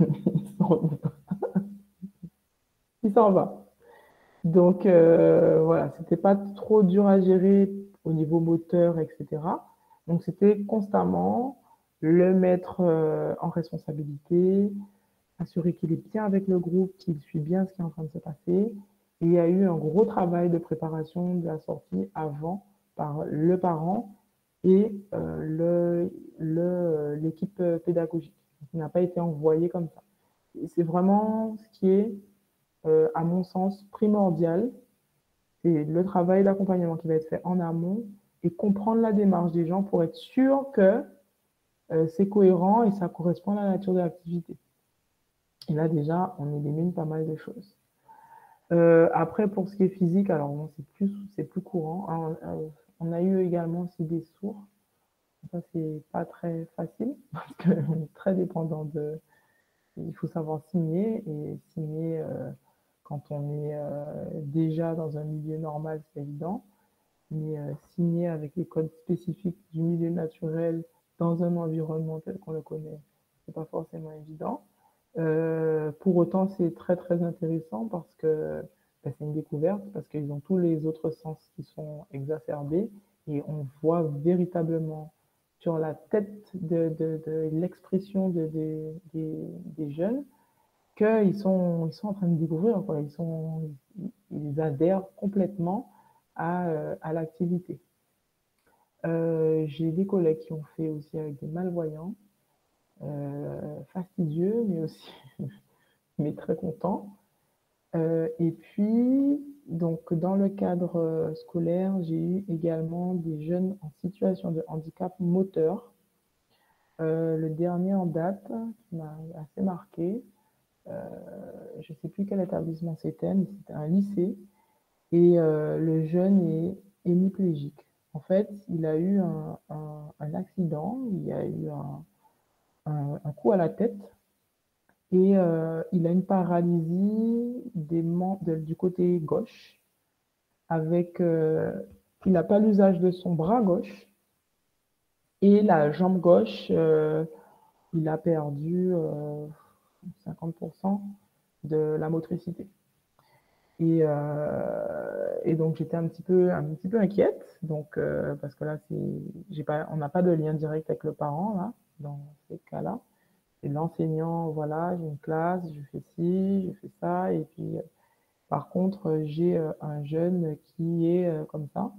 Il s'en va. Donc, euh, voilà, c'était pas trop dur à gérer au niveau moteur, et cetera. Donc, c'était constamment le mettre euh, en responsabilité, assurer qu'il est bien avec le groupe, qu'il suit bien ce qui est en train de se passer. Et il y a eu un gros travail de préparation de la sortie avant par le parent et euh, le, l'équipe pédagogique. Il n'a pas été envoyé comme ça. C'est vraiment ce qui est, euh, à mon sens, primordial. C'est le travail d'accompagnement qui va être fait en amont et comprendre la démarche des gens pour être sûr que euh, c'est cohérent et ça correspond à la nature de l'activité. Et là, déjà, on élimine pas mal de choses. Euh, après, pour ce qui est physique, alors bon, c'est plus, c'est plus courant. Alors, euh, on a eu également aussi des sourds. Ça, c'est pas très facile parce qu'on est très dépendant de. Il faut savoir signer et signer euh, quand on est euh, déjà dans un milieu normal, c'est évident. Mais euh, signer avec les codes spécifiques du milieu naturel dans un environnement tel qu'on le connaît, c'est pas forcément évident. Euh, pour autant, c'est très très intéressant parce que ben, c'est une découverte, parce qu'ils ont tous les autres sens qui sont exacerbés et on voit véritablement sur la tête de, de, de l'expression de, de, de, des jeunes qu'ils sont, ils sont en train de découvrir, quoi. Ils, sont, ils adhèrent complètement à, à l'activité. Euh, j'ai des collègues qui ont fait aussi avec des malvoyants. Euh, fastidieux, mais aussi mais très content. Euh, et puis, donc, dans le cadre scolaire, j'ai eu également des jeunes en situation de handicap moteur. Euh, le dernier en date, qui m'a assez marqué, euh, je ne sais plus quel établissement c'était, mais c'était un lycée, et euh, le jeune est hémiplégique. En fait, il a eu un, un, un accident, il a eu un, un, un coup à la tête, et euh, il a une paralysie des de, du côté gauche, avec, euh, il n'a pas l'usage de son bras gauche, et la jambe gauche, euh, il a perdu euh, cinquante pour cent de la motricité. Et, euh, et donc j'étais un petit peu, un petit peu inquiète, donc, euh, parce que là, j'ai pas, on n'a pas de lien direct avec le parent, là, dans ces cas-là. Et l'enseignant, voilà, j'ai une classe, je fais ci, je fais ça, et puis euh, par contre, j'ai euh, un jeune qui est euh, comme ça.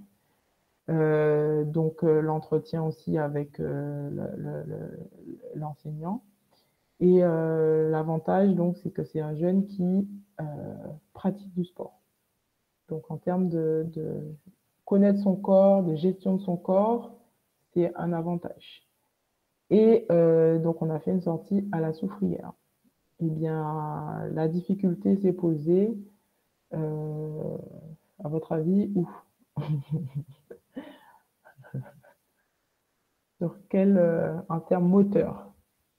Euh, donc euh, l'entretien aussi avec euh, l'enseignant. Et euh, l'avantage, donc, c'est que c'est un jeune qui euh, pratique du sport. Donc en termes de, de connaître son corps, de gestion de son corps, c'est un avantage. Et euh, donc on a fait une sortie à la soufrière. Eh bien, la difficulté s'est posée, euh, à votre avis, où? Sur quel, euh, en termes moteur?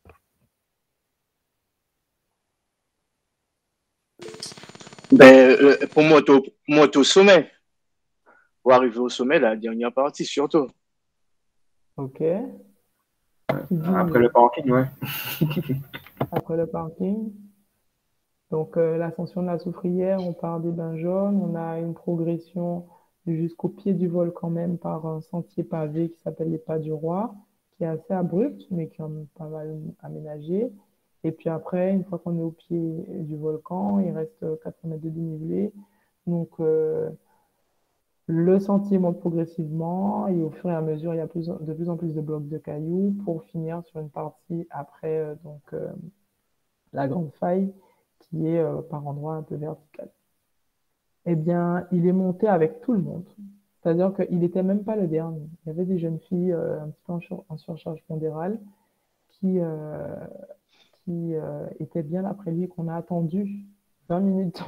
Ben, euh, pour monter au, monter au sommet, pour arriver au sommet, la dernière partie surtout. Ok. Après le parking, ouais. Après le parking. Donc, euh, l'ascension de la soufrière, on part des bains jaunes, on a une progression jusqu'au pied du volcan même par un sentier pavé qui s'appelle les Pas du Roi, qui est assez abrupt, mais qui est pas mal aménagé. Et puis après, une fois qu'on est au pied du volcan, il reste quatre cents mètres de dénivelé. Donc, euh, le sentier monte progressivement et au fur et à mesure, il y a plus, de plus en plus de blocs de cailloux pour finir sur une partie après euh, donc, euh, la grande faille qui est euh, par endroits un peu verticale. eh bien, il est monté avec tout le monde. C'est-à-dire qu'il n'était même pas le dernier. Il y avait des jeunes filles euh, un petit peu en, sur- en surcharge pondérale qui, euh, qui euh, étaient bien après lui et qu'on a attendu vingt minutes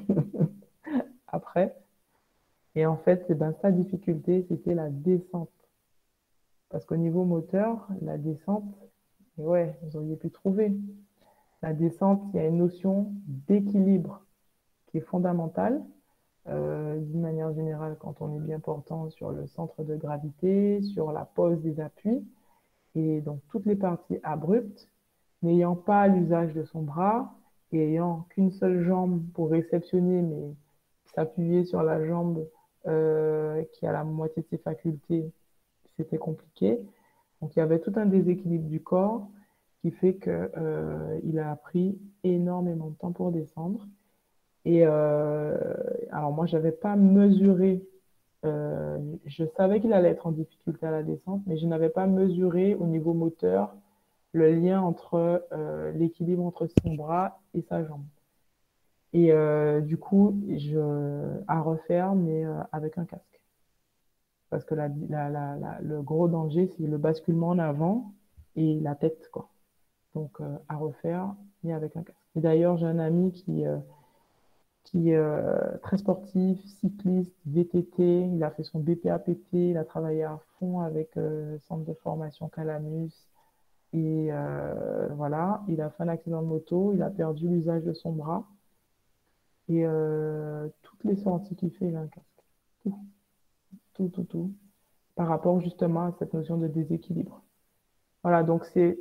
après. Et en fait, eh ben, sa difficulté, c'était la descente. Parce qu'au niveau moteur, la descente, et ouais, vous auriez pu trouver. La descente, il y a une notion d'équilibre qui est fondamentale. Euh, d'une manière générale, quand on est bien portant sur le centre de gravité, sur la pose des appuis, et donc toutes les parties abruptes, n'ayant pas l'usage de son bras et ayant qu'une seule jambe pour réceptionner, mais s'appuyer sur la jambe euh, qui a la moitié de ses facultés, c'était compliqué. Donc il y avait tout un déséquilibre du corps qui fait qu'il euh, a pris énormément de temps pour descendre. Et euh, alors moi, je n'avais pas mesuré, euh, je savais qu'il allait être en difficulté à la descente, mais je n'avais pas mesuré au niveau moteur le lien entre euh, l'équilibre entre son bras et sa jambe. Et euh, du coup, je, à refaire, mais euh, avec un casque. Parce que la, la, la, la, le gros danger, c'est le basculement en avant et la tête, quoi. Donc, euh, à refaire, mais avec un casque. Et d'ailleurs, j'ai un ami qui... Euh, qui est euh, très sportif, cycliste, V T T. Il a fait son B P A P T, il a travaillé à fond avec euh, le centre de formation Calamus. Et euh, voilà, il a fait un accident de moto, il a perdu l'usage de son bras. Et euh, toutes les sorties qu'il fait, il a un casque. Tout, tout, tout, tout. Par rapport justement à cette notion de déséquilibre. Voilà, donc c'est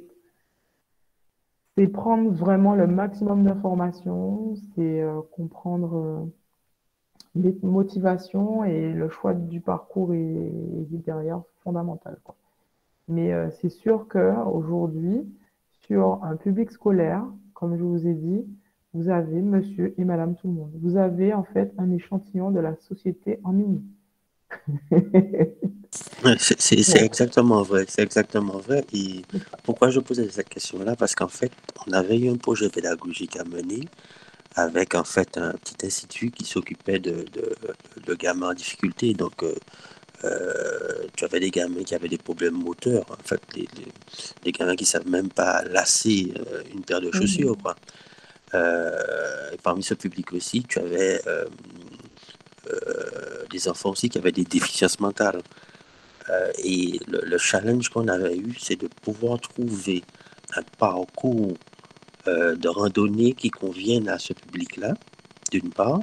c'est prendre vraiment le maximum d'informations, c'est euh, comprendre euh, les motivations et le choix du parcours est, est derrière fondamental, quoi. Mais euh, c'est sûr qu'aujourd'hui, sur un public scolaire, comme je vous ai dit, vous avez monsieur et madame tout le monde. Vous avez en fait un échantillon de la société en mini. Ouais, C'est c'est- c'est Bon, exactement vrai, c'est exactement vrai. Et pourquoi je posais cette question-là? Parce qu'en fait, on avait eu un projet pédagogique à mener avec en fait un petit institut qui s'occupait de, de, de gamins en difficulté. Donc, euh, euh, tu avais des gamins qui avaient des problèmes moteurs, en fait, des, des- des gamins qui ne savent même pas lasser euh, une paire de chaussures, mhm, quoi. Euh, et parmi ce public aussi, tu avais euh, euh, des enfants aussi qui avaient des déficiences mentales. Euh, et le, le challenge qu'on avait eu, c'est de pouvoir trouver un parcours euh, de randonnée qui convienne à ce public-là, d'une part,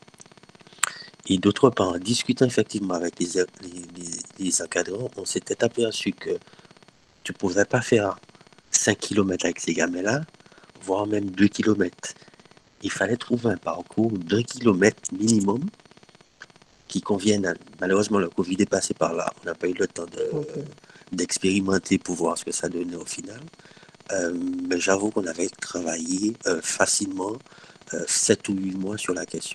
et d'autre part, en discutant effectivement avec les, les, les- les encadrants, on s'était aperçu que tu ne pouvais pas faire cinq kilomètres avec ces gamins-là, voire même deux kilomètres. Il fallait trouver un parcours d'un kilomètre minimum qui convienne. à- Malheureusement, le Covid est passé par là. On n'a pas eu le temps de- ok. d'expérimenter pour voir ce que ça donnait au final. Euh, mais j'avoue qu'on avait travaillé euh, facilement euh, sept ou huit mois sur la question,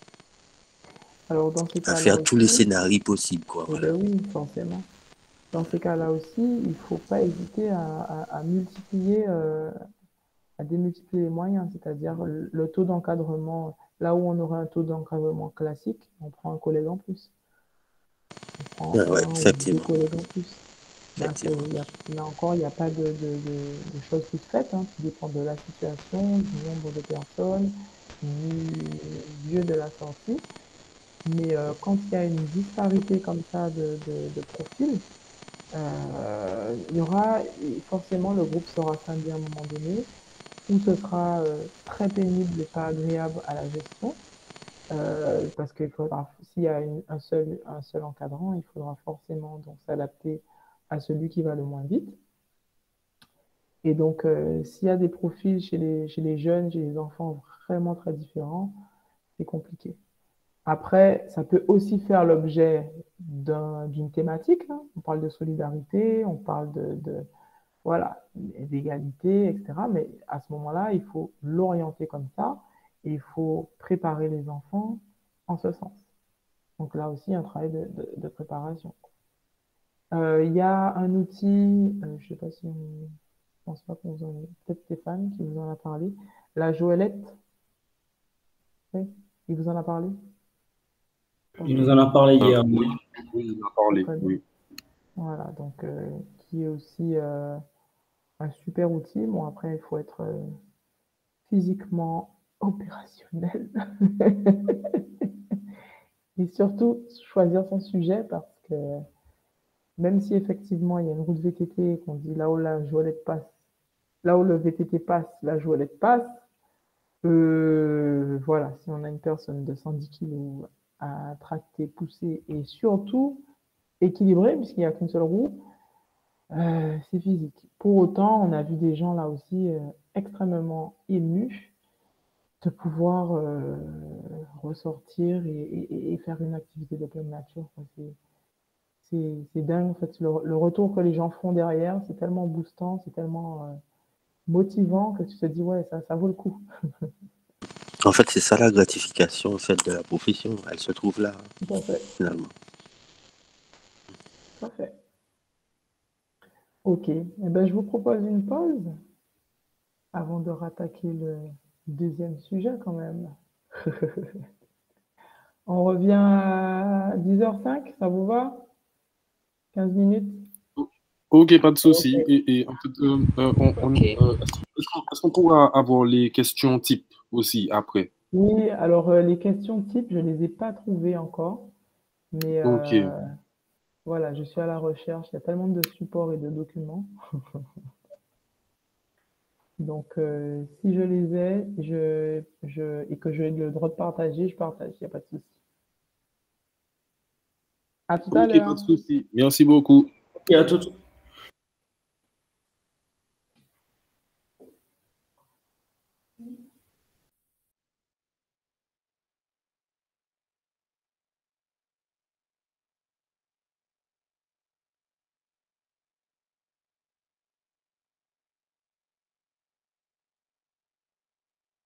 Alors dans ces à cas-là faire tous les aussi, scénarios possibles, quoi. eh Voilà. bien oui, forcément. Dans ces cas-là aussi, il ne faut pas hésiter à, à- à multiplier, euh, à démultiplier les moyens, c'est-à-dire le, le taux d'encadrement. Là où on aurait un taux d'encadrement classique, on prend un collègue en plus. On prend Ouais, ouais, un ou deux effectivement, collègues en plus. Ben, c'est, effectivement. il y a- là encore, il n'y a pas de, de- de- de choses toutes faites, hein. Tout dépend de la situation, du nombre de personnes, du lieu de la sortie. Mais euh, quand il y a une disparité comme ça de, de, de profils, euh, il y aura forcément le groupe sera scindé à un moment donné, où ce sera euh, très pénible et pas agréable à la gestion, euh, parce qu'il faudra, s'il y a une- un seul, un seul encadrant, il faudra forcément donc s'adapter à celui qui va le moins vite. Et donc, euh, s'il y a des profils chez les, chez les jeunes, chez les enfants vraiment très différents, c'est compliqué. Après, ça peut aussi faire l'objet d'un- d'une thématique, hein. On parle de solidarité, on parle de, de- voilà, d'égalité, et cetera. Mais à ce moment-là, il faut l'orienter comme ça et il faut préparer les enfants en ce sens. Donc là aussi, un travail de, de- de préparation. Euh, Il y a un outil, euh, je ne sais pas si on, je pense pas qu'on vous en ait, peut-être Stéphane qui vous en a parlé, la Joëlette, oui, il vous en a parlé? Il nous en a parlé hier. Oui, oui, il en a parlé, oui. Voilà, donc euh, qui est aussi euh, un super outil. Bon, après, il faut être euh, physiquement opérationnel. Et surtout, choisir son sujet parce que même si effectivement il y a une route V T T et qu'on dit là où la joëlette passe, là où le V T T passe, la joëlette passe, euh, voilà, si on a une personne de cent dix kilos à tracter, pousser et surtout équilibré, puisqu'il n'y a qu'une seule roue, euh, c'est physique. Pour autant, on a vu des gens là aussi euh, extrêmement émus de pouvoir euh, ressortir et, et, et faire une activité de pleine nature. C'est dingue, en fait. Le, le retour que les gens font derrière, c'est tellement boostant, c'est tellement euh, motivant que tu te dis, ouais, ça, ça vaut le coup. En fait, c'est ça la gratification en fait, de la profession. Elle se trouve là, Tout à fait. finalement. Tout à fait. Ok. Eh ben, je vous propose une pause avant de rattaquer le deuxième sujet quand même. On revient à dix heures cinq, ça vous va? quinze minutes? Ok, pas de souci. Ok. Et, et en fait, euh, euh, on, on, Ok. euh, est-ce qu'on est-ce qu'on pourra avoir les questions types aussi après? Oui, alors euh, les questions types, je ne les ai pas trouvées encore, mais Ok. euh, voilà, je suis à la recherche. Il y a tellement de supports et de documents. Donc, euh, si je les ai je, je, et que j'ai le droit de partager, je partage, il n'y a pas de souci. À tout à Ok, pas l'heure. de souci. Merci beaucoup. Et à tout.